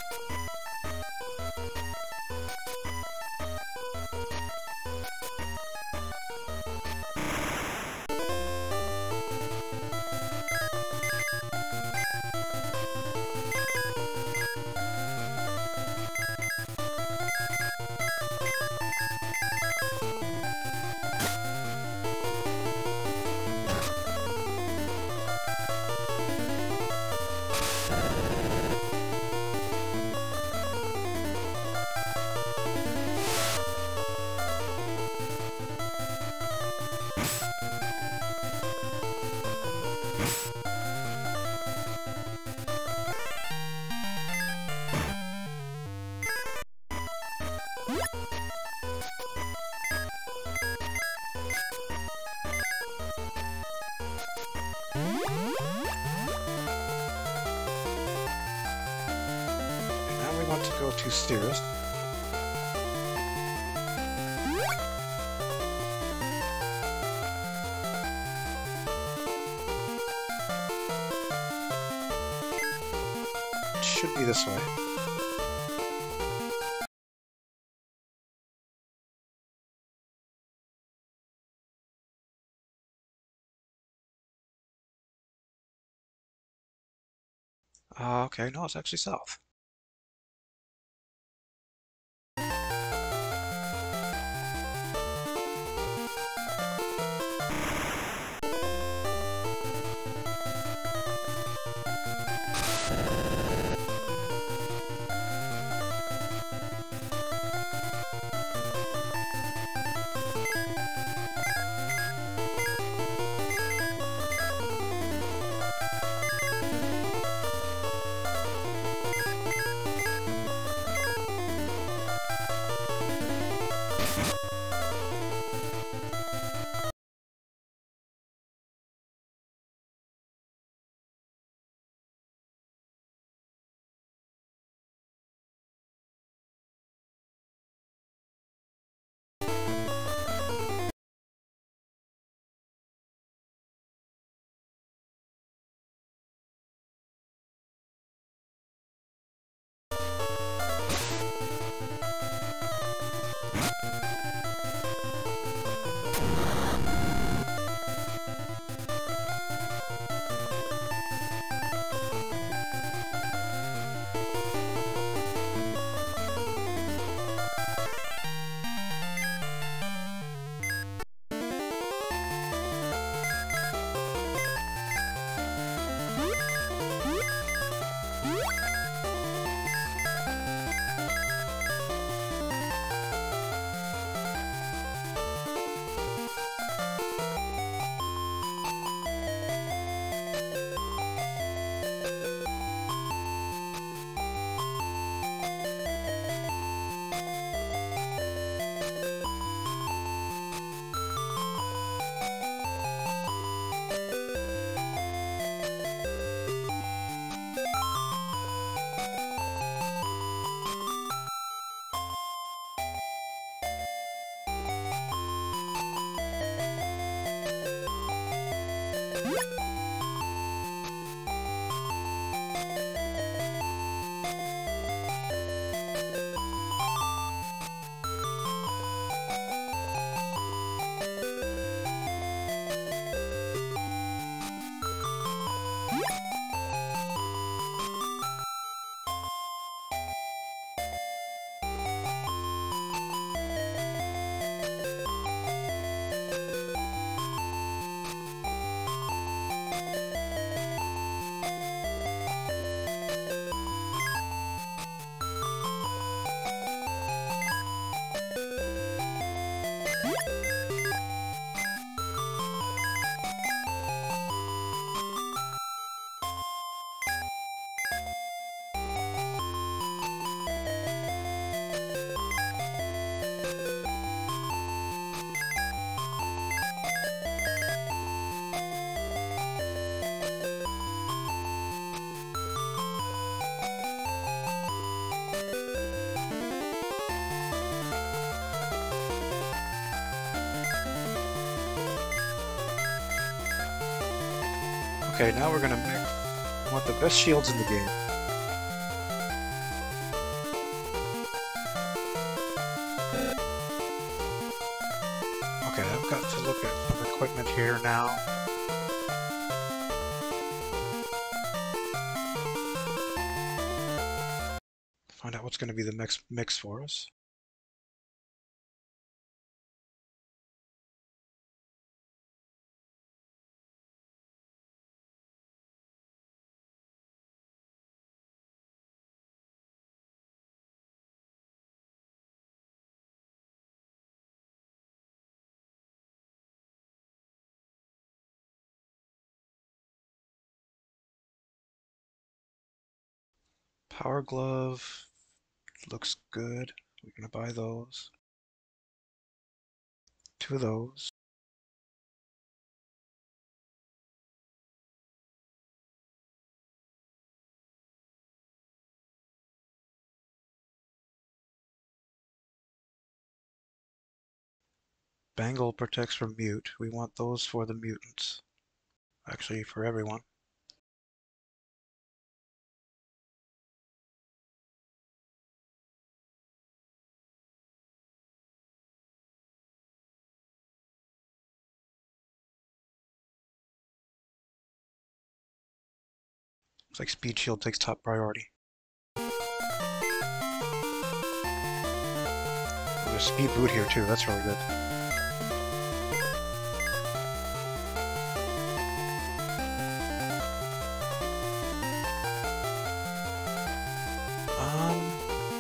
Want to go to Steerest. It should be this way. Uh, okay, no, it's actually south. Okay, now we're gonna make... I want the best shields in the game. Okay, I've got to look at some equipment here now. Find out what's gonna be the next mix for us. Power glove looks good. We're gonna buy those. Two of those. Bangle protects from mute. We want those for the mutants. Actually, for everyone. Looks like speed shield takes top priority. There's speed boot here too, that's really good. Um...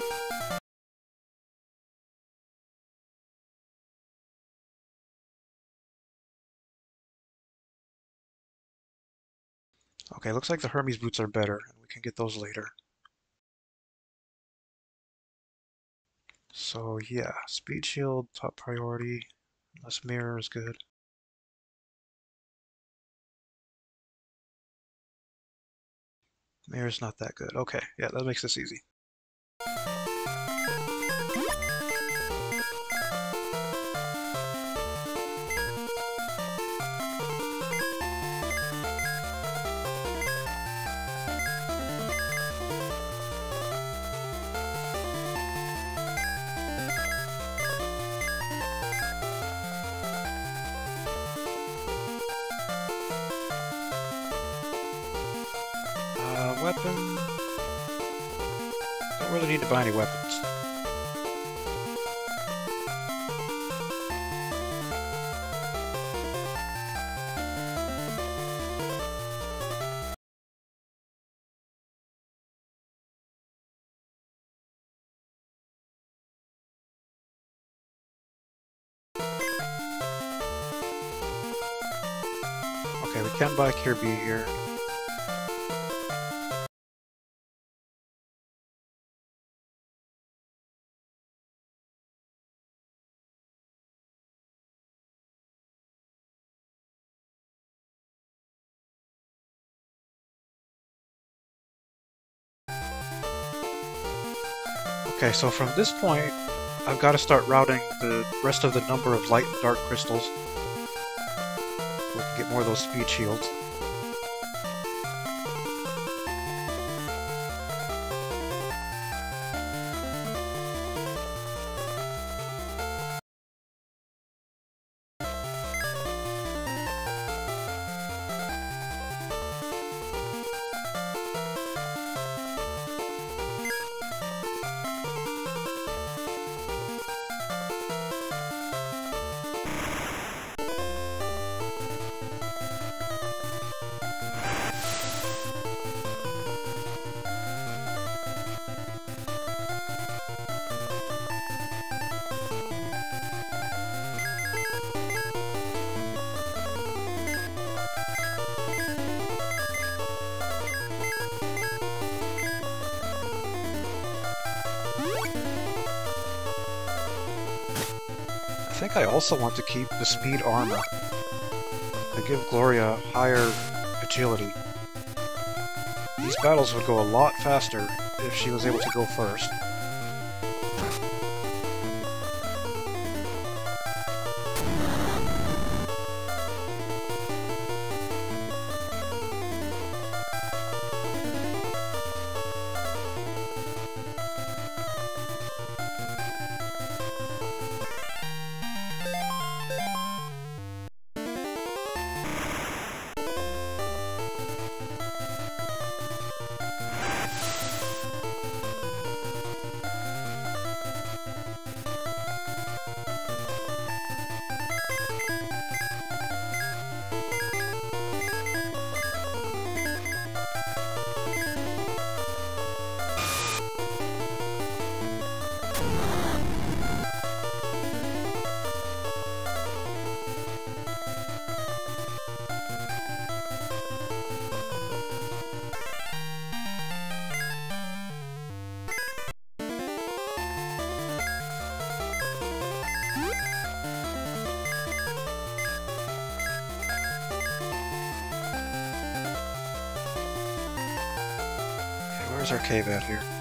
Okay, looks like the Hermes boots are better, and we can get those later. So yeah, speed shield, top priority, unless mirror is good. Mirror's not that good. Okay, yeah, that makes this easy. Uh, weapon... Don't really need to buy any weapons. Okay, we can buy Kirby here. Okay, so from this point, I've got to start routing the rest of the number of light and dark crystals so we can get more of those speed shields. I think I also want to keep the speed armor to give Gloria higher agility. These battles would go a lot faster if she was able to go first. Where's our cave at here?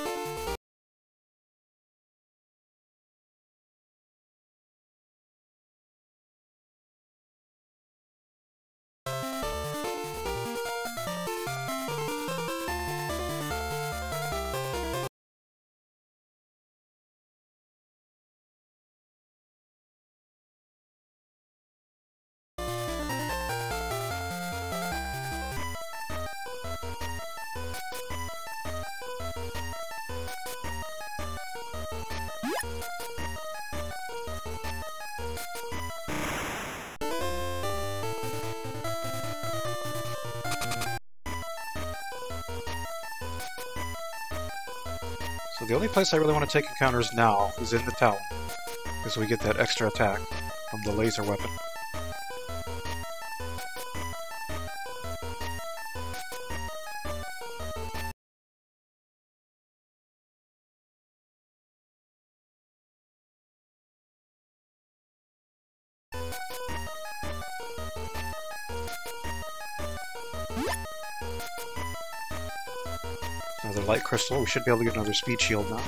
So the only place I really want to take encounters now is in the Talon, because we get that extra attack from the laser weapon. Another light crystal. We should be able to get another speed shield now.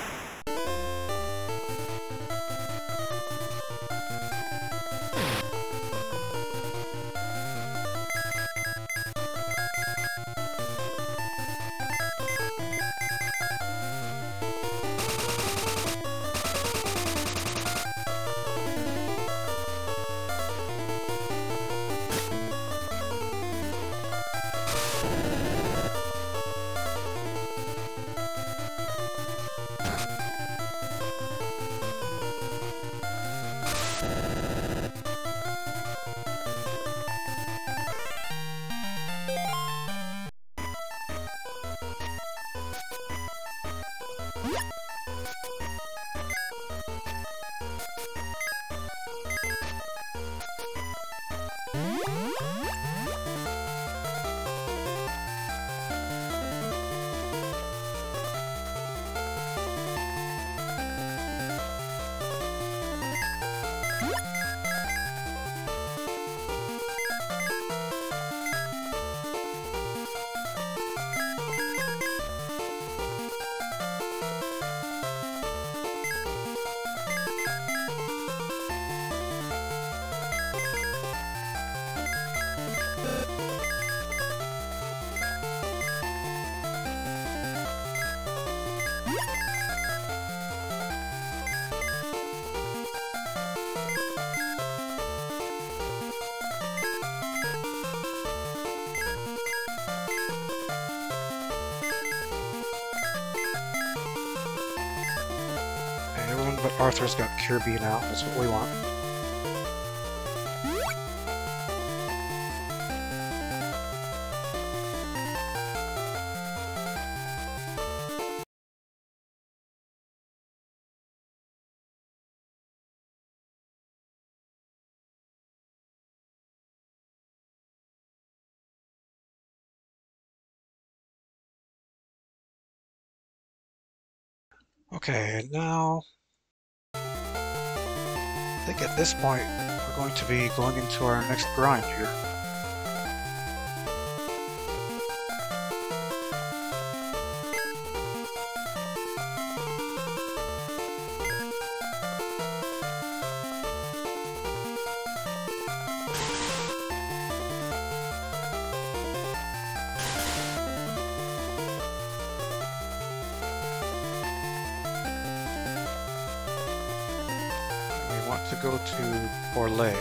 But Arthur's got Cure B now, that's what we want. Okay, now I think at this point we're going to be going into our next grind here. To go to Orlais,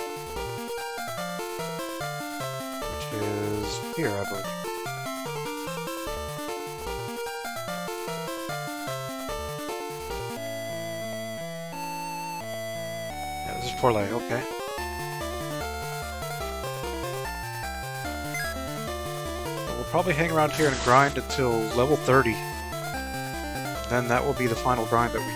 which is here, I believe. Yeah, this is Orlais, okay. So we'll probably hang around here and grind until level thirty. Then that will be the final grind that we need.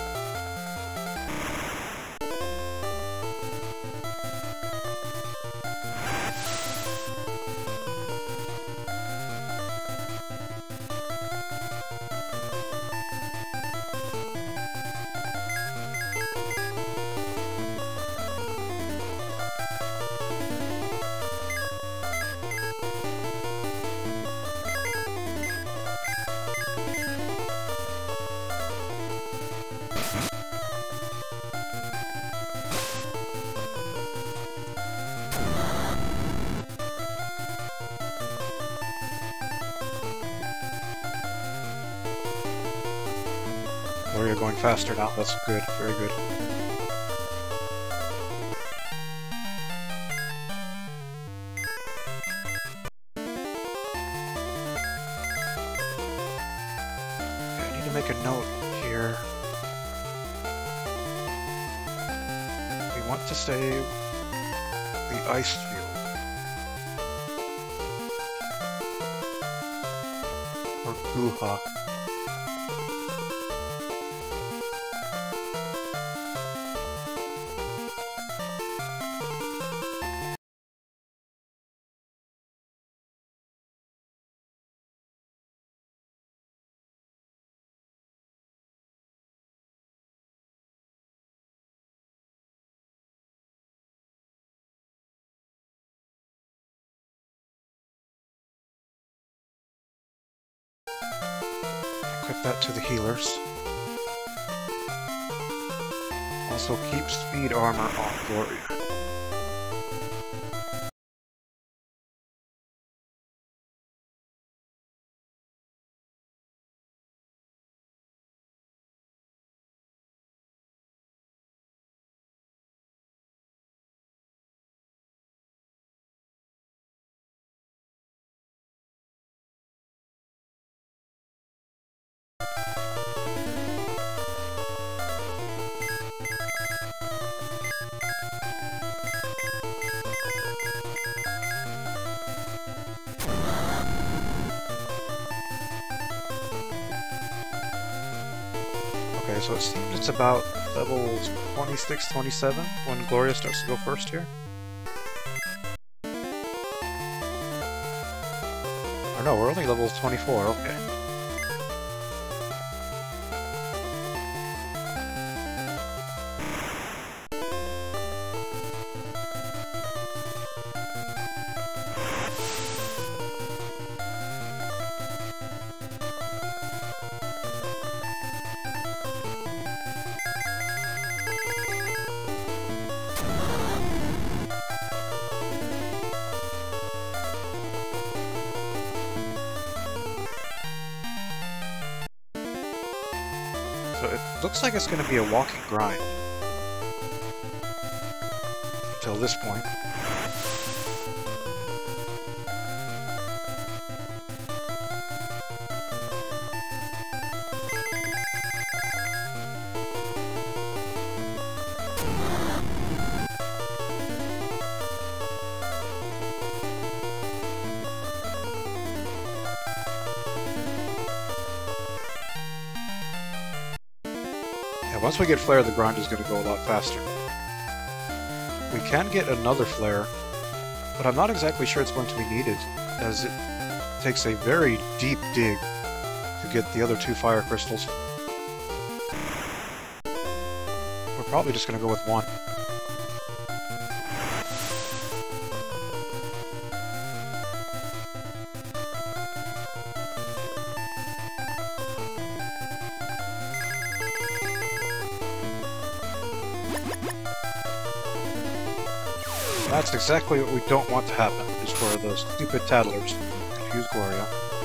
Gloria going faster now, that's good, very good. I need to make a note here. We want to save the ice field. Or Guha. Equip that to the healers. Also keep speed armor on Gloria. Okay, so it seems it's about level twenty-six, twenty-seven when Gloria starts to go first here. Or no, we're only level twenty-four, okay. So it looks like it's going to be a walking grind. Until this point. Once we get Flare, the grind is going to go a lot faster. We can get another Flare, but I'm not exactly sure it's going to be needed, as it takes a very deep dig to get the other two Fire Crystals. We're probably just going to go with one. That's exactly what we don't want to happen, is for those stupid tattlers to confuse Gloria.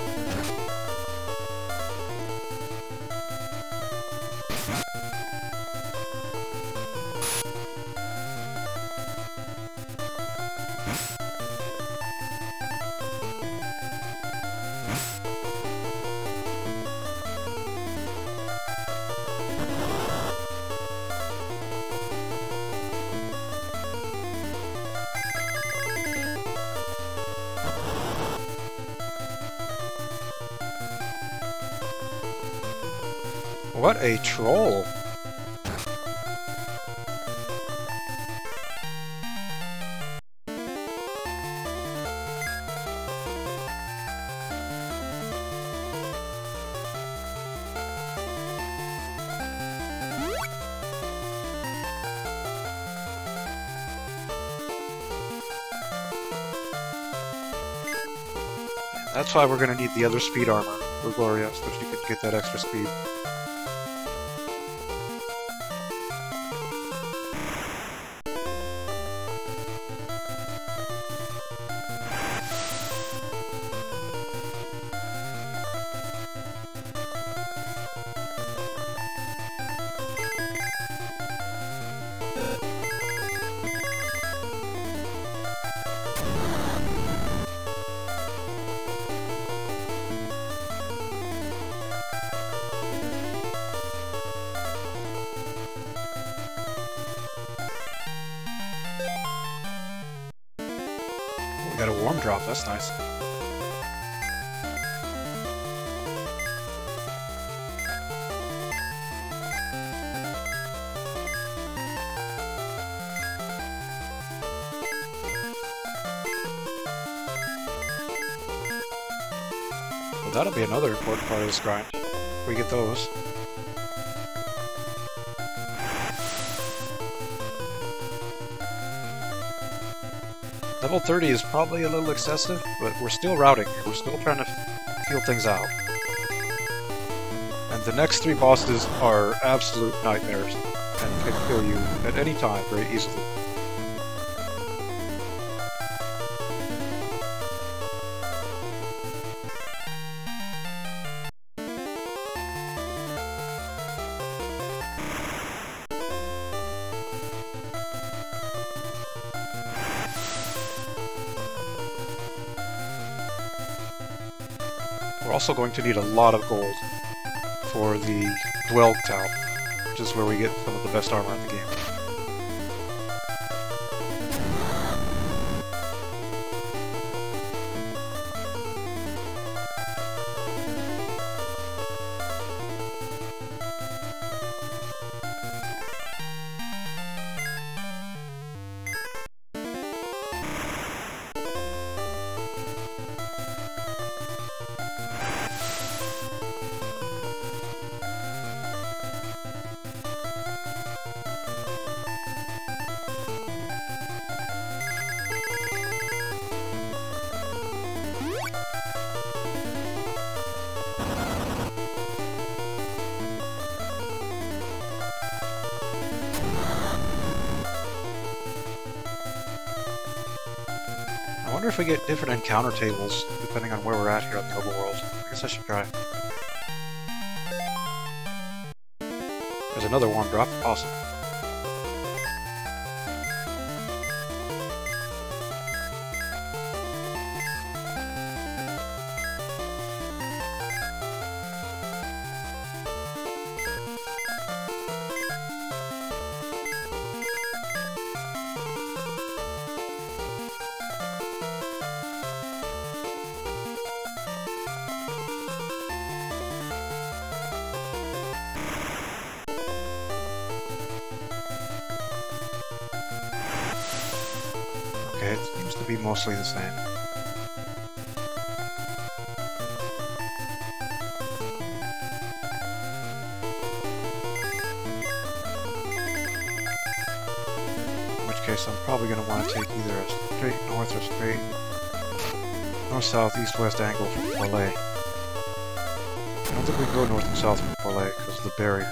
What a troll! That's why we're going to need the other speed armor for Gloria, so she can get that extra speed. Got a warm drop, that's nice. Well, that'll be another important part of this grind. We get those. Level thirty is probably a little excessive, but we're still routing here. We're still trying to feel things out. And the next three bosses are absolute nightmares and can kill you at any time very easily. We're also going to need a lot of gold for the Dwell Town, which is where we get some of the best armor in the game. I wonder if we get different encounter tables depending on where we're at here on the overworld. I guess I should try. There's another one drop. Awesome. Okay, it seems to be mostly the same. In which case I'm probably going to want to take either a straight north or straight north, south, east, west angle from Porlais. I don't think we can go north and south from Porlais because of the barrier.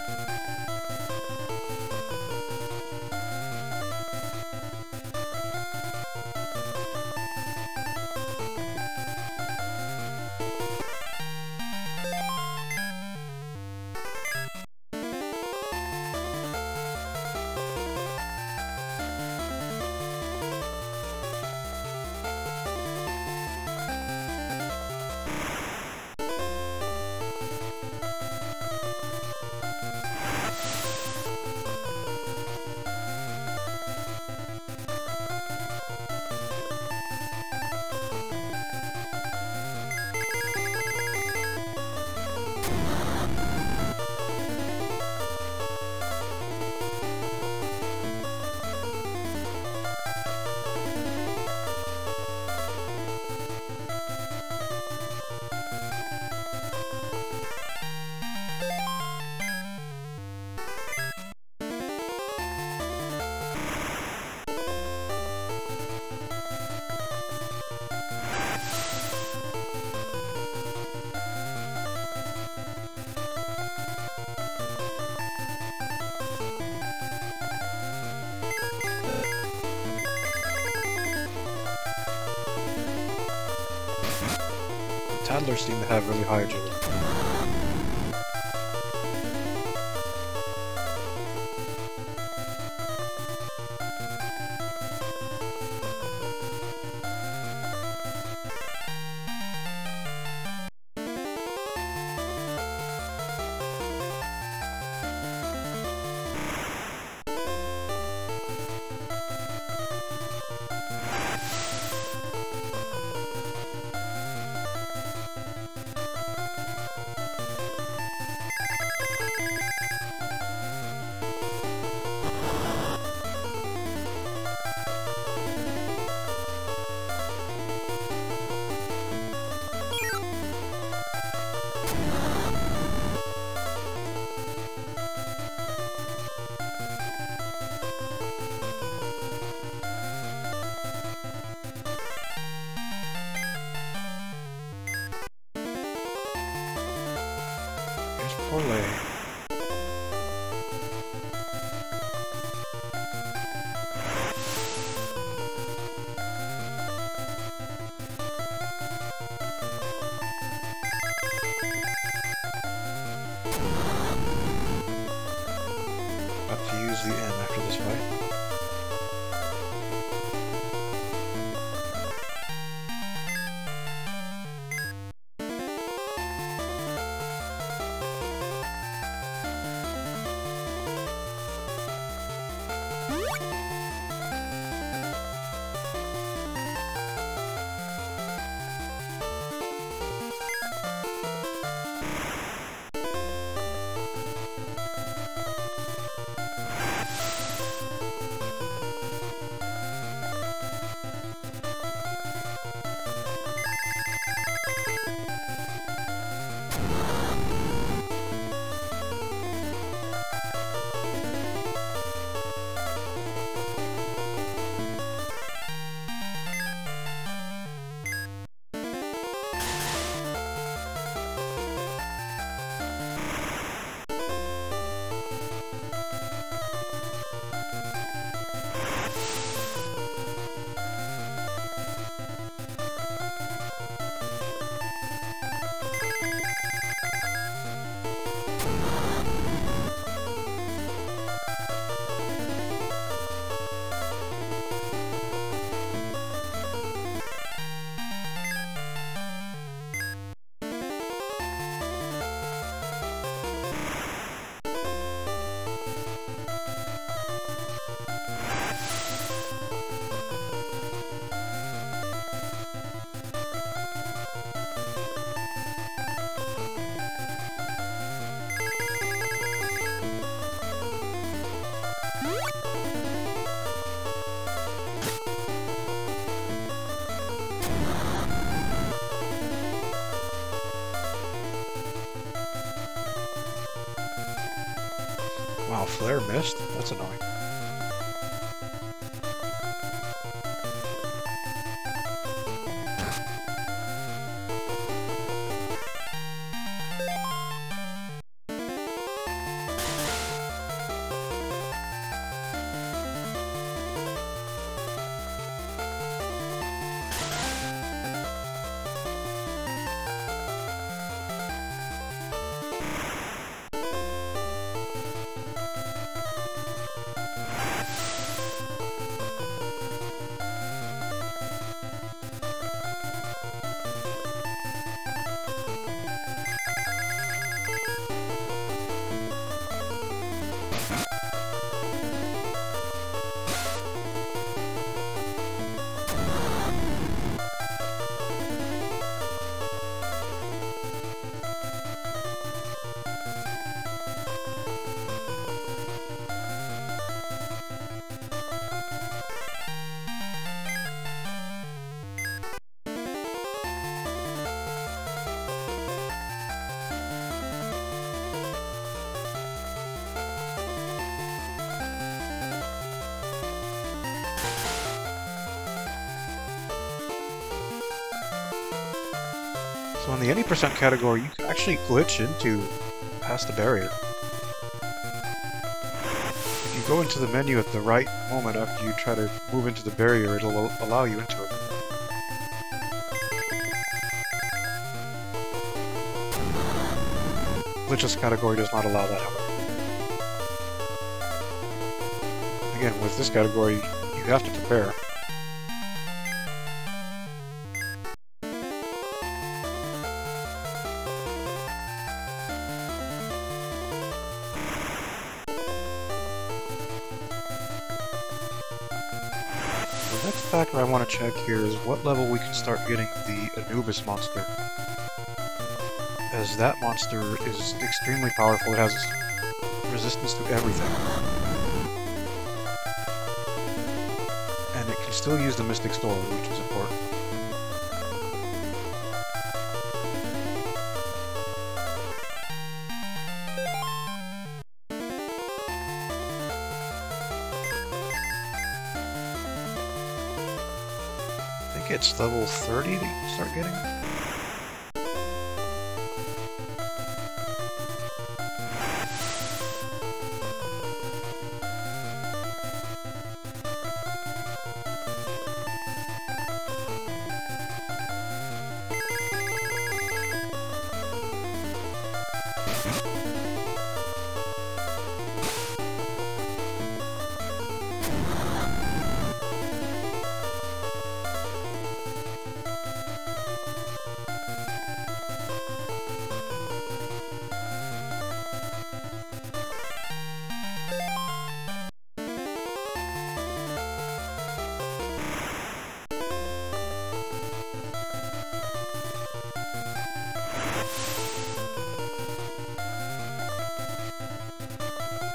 Tattlers seem to have really high agility. Ole. About to use the M after this fight. Wow, Flare missed? That's annoying. So in the any percent category, you can actually glitch into past the barrier. If you go into the menu at the right moment after you try to move into the barrier, it'll allow you into it. Glitches category does not allow that, however. Again, with this category, you have to prepare. The next factor I want to check here is what level we can start getting the Anubis monster. As that monster is extremely powerful, it has resistance to everything. And it can still use the Mystic Sword, which is important. I think it's level thirty that you can start getting.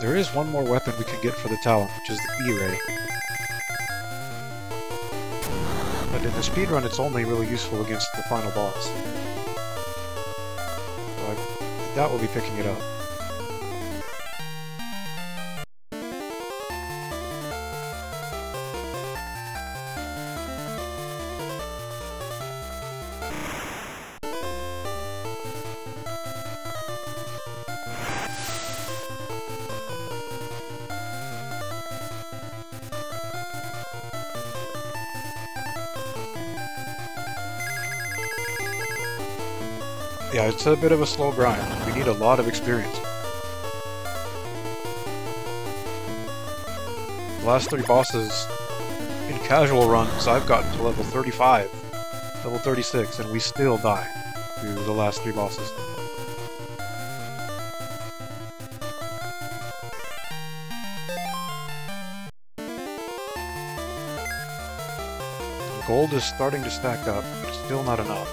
There is one more weapon we can get for the Talon, which is the E-Ray. But in the speedrun, it's only really useful against the final boss. So I doubt we'll be picking it up. Yeah, it's a bit of a slow grind. We need a lot of experience. The last three bosses, in casual runs, I've gotten to level thirty-five, level thirty-six, and we still die to the last three bosses. The gold is starting to stack up, but it's still not enough.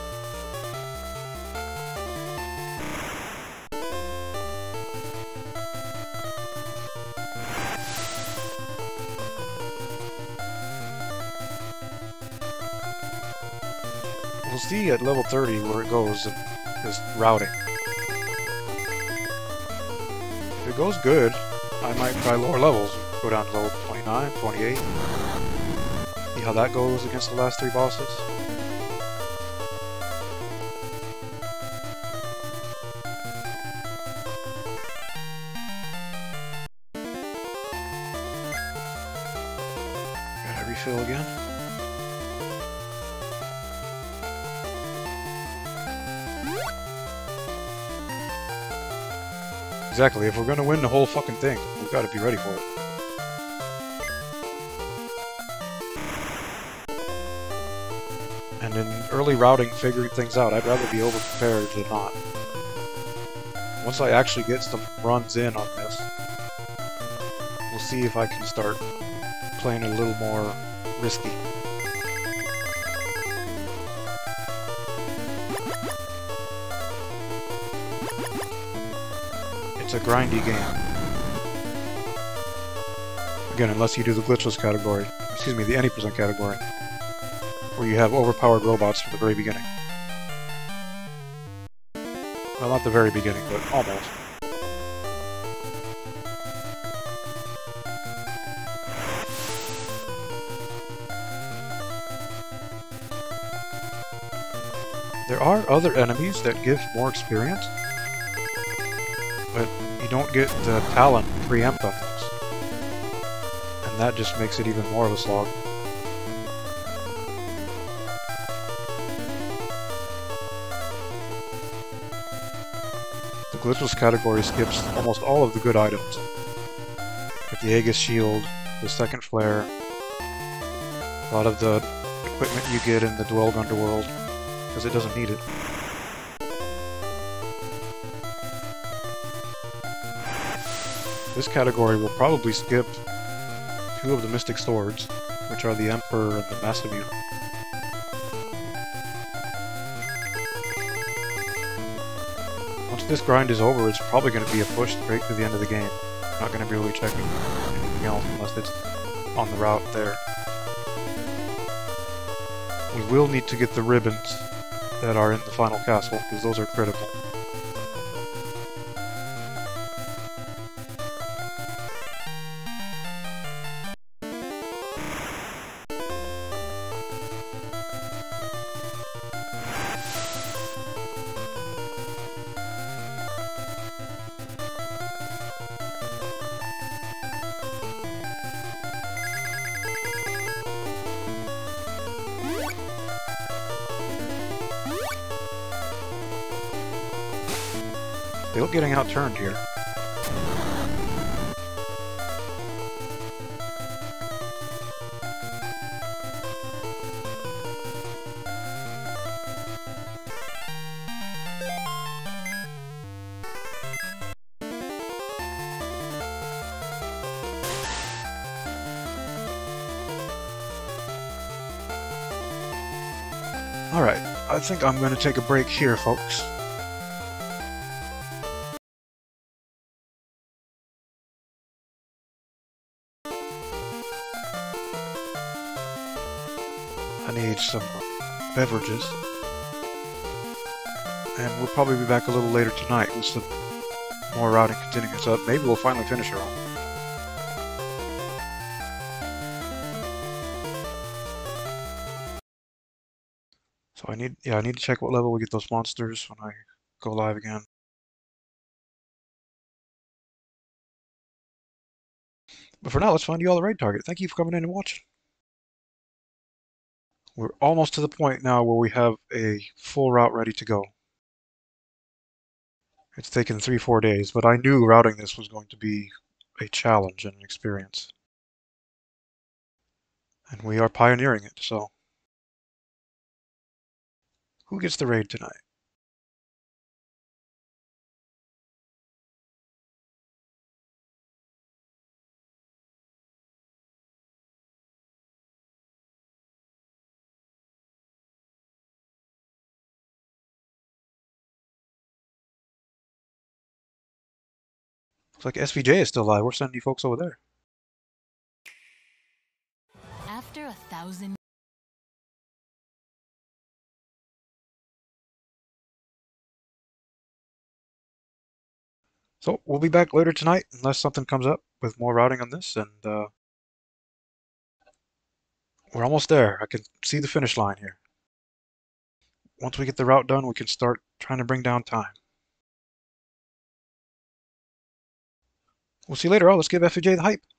We'll see at level thirty where it goes, this routing. If it goes good, I might try lower levels, go down to level twenty-nine, twenty-eight. See how that goes against the last three bosses. Gotta refill again. Exactly, if we're gonna win the whole fucking thing, we've gotta be ready for it. And in early routing, figuring things out, I'd rather be over-prepared than not. Once I actually get some runs in on this, we'll see if I can start playing a little more risky. It's a grindy game. Again, unless you do the glitchless category, excuse me, the any percent category, where you have overpowered robots from the very beginning. Well, not the very beginning, but almost. There are other enemies that give more experience, but you don't get the Talon to preempt on those. And that just makes it even more of a slog. The glitchless category skips almost all of the good items. Like the Aegis shield, the second flare, a lot of the equipment you get in the Dwelled Underworld, because it doesn't need it. This category will probably skip two of the Mystic Swords, which are the Emperor and the Masamune. Once this grind is over, it's probably going to be a push straight to the end of the game. I'm not going to be really checking anything else unless it's on the route there. We will need to get the ribbons that are in the final castle, because those are critical. Still getting outturned here. Alright, I think I'm going to take a break here, folks. I need some beverages. And we'll probably be back a little later tonight with some more routing continuing. So maybe we'll finally finish her off. So I need, yeah, I need to check what level we get those monsters when I go live again. But for now, let's find you all the raid target. Thank you for coming in and watching. We're almost to the point now where we have a full route ready to go. It's taken three, four days, but I knew routing this was going to be a challenge and an experience. And we are pioneering it, so. Who gets the raid tonight? Looks like S V J is still alive. We're sending you folks over there. After a thousand... So we'll be back later tonight, unless something comes up with more routing on this, and uh, we're almost there. I can see the finish line here. Once we get the route done, we can start trying to bring down time. We'll see you later. Oh, let's give F V J the hype.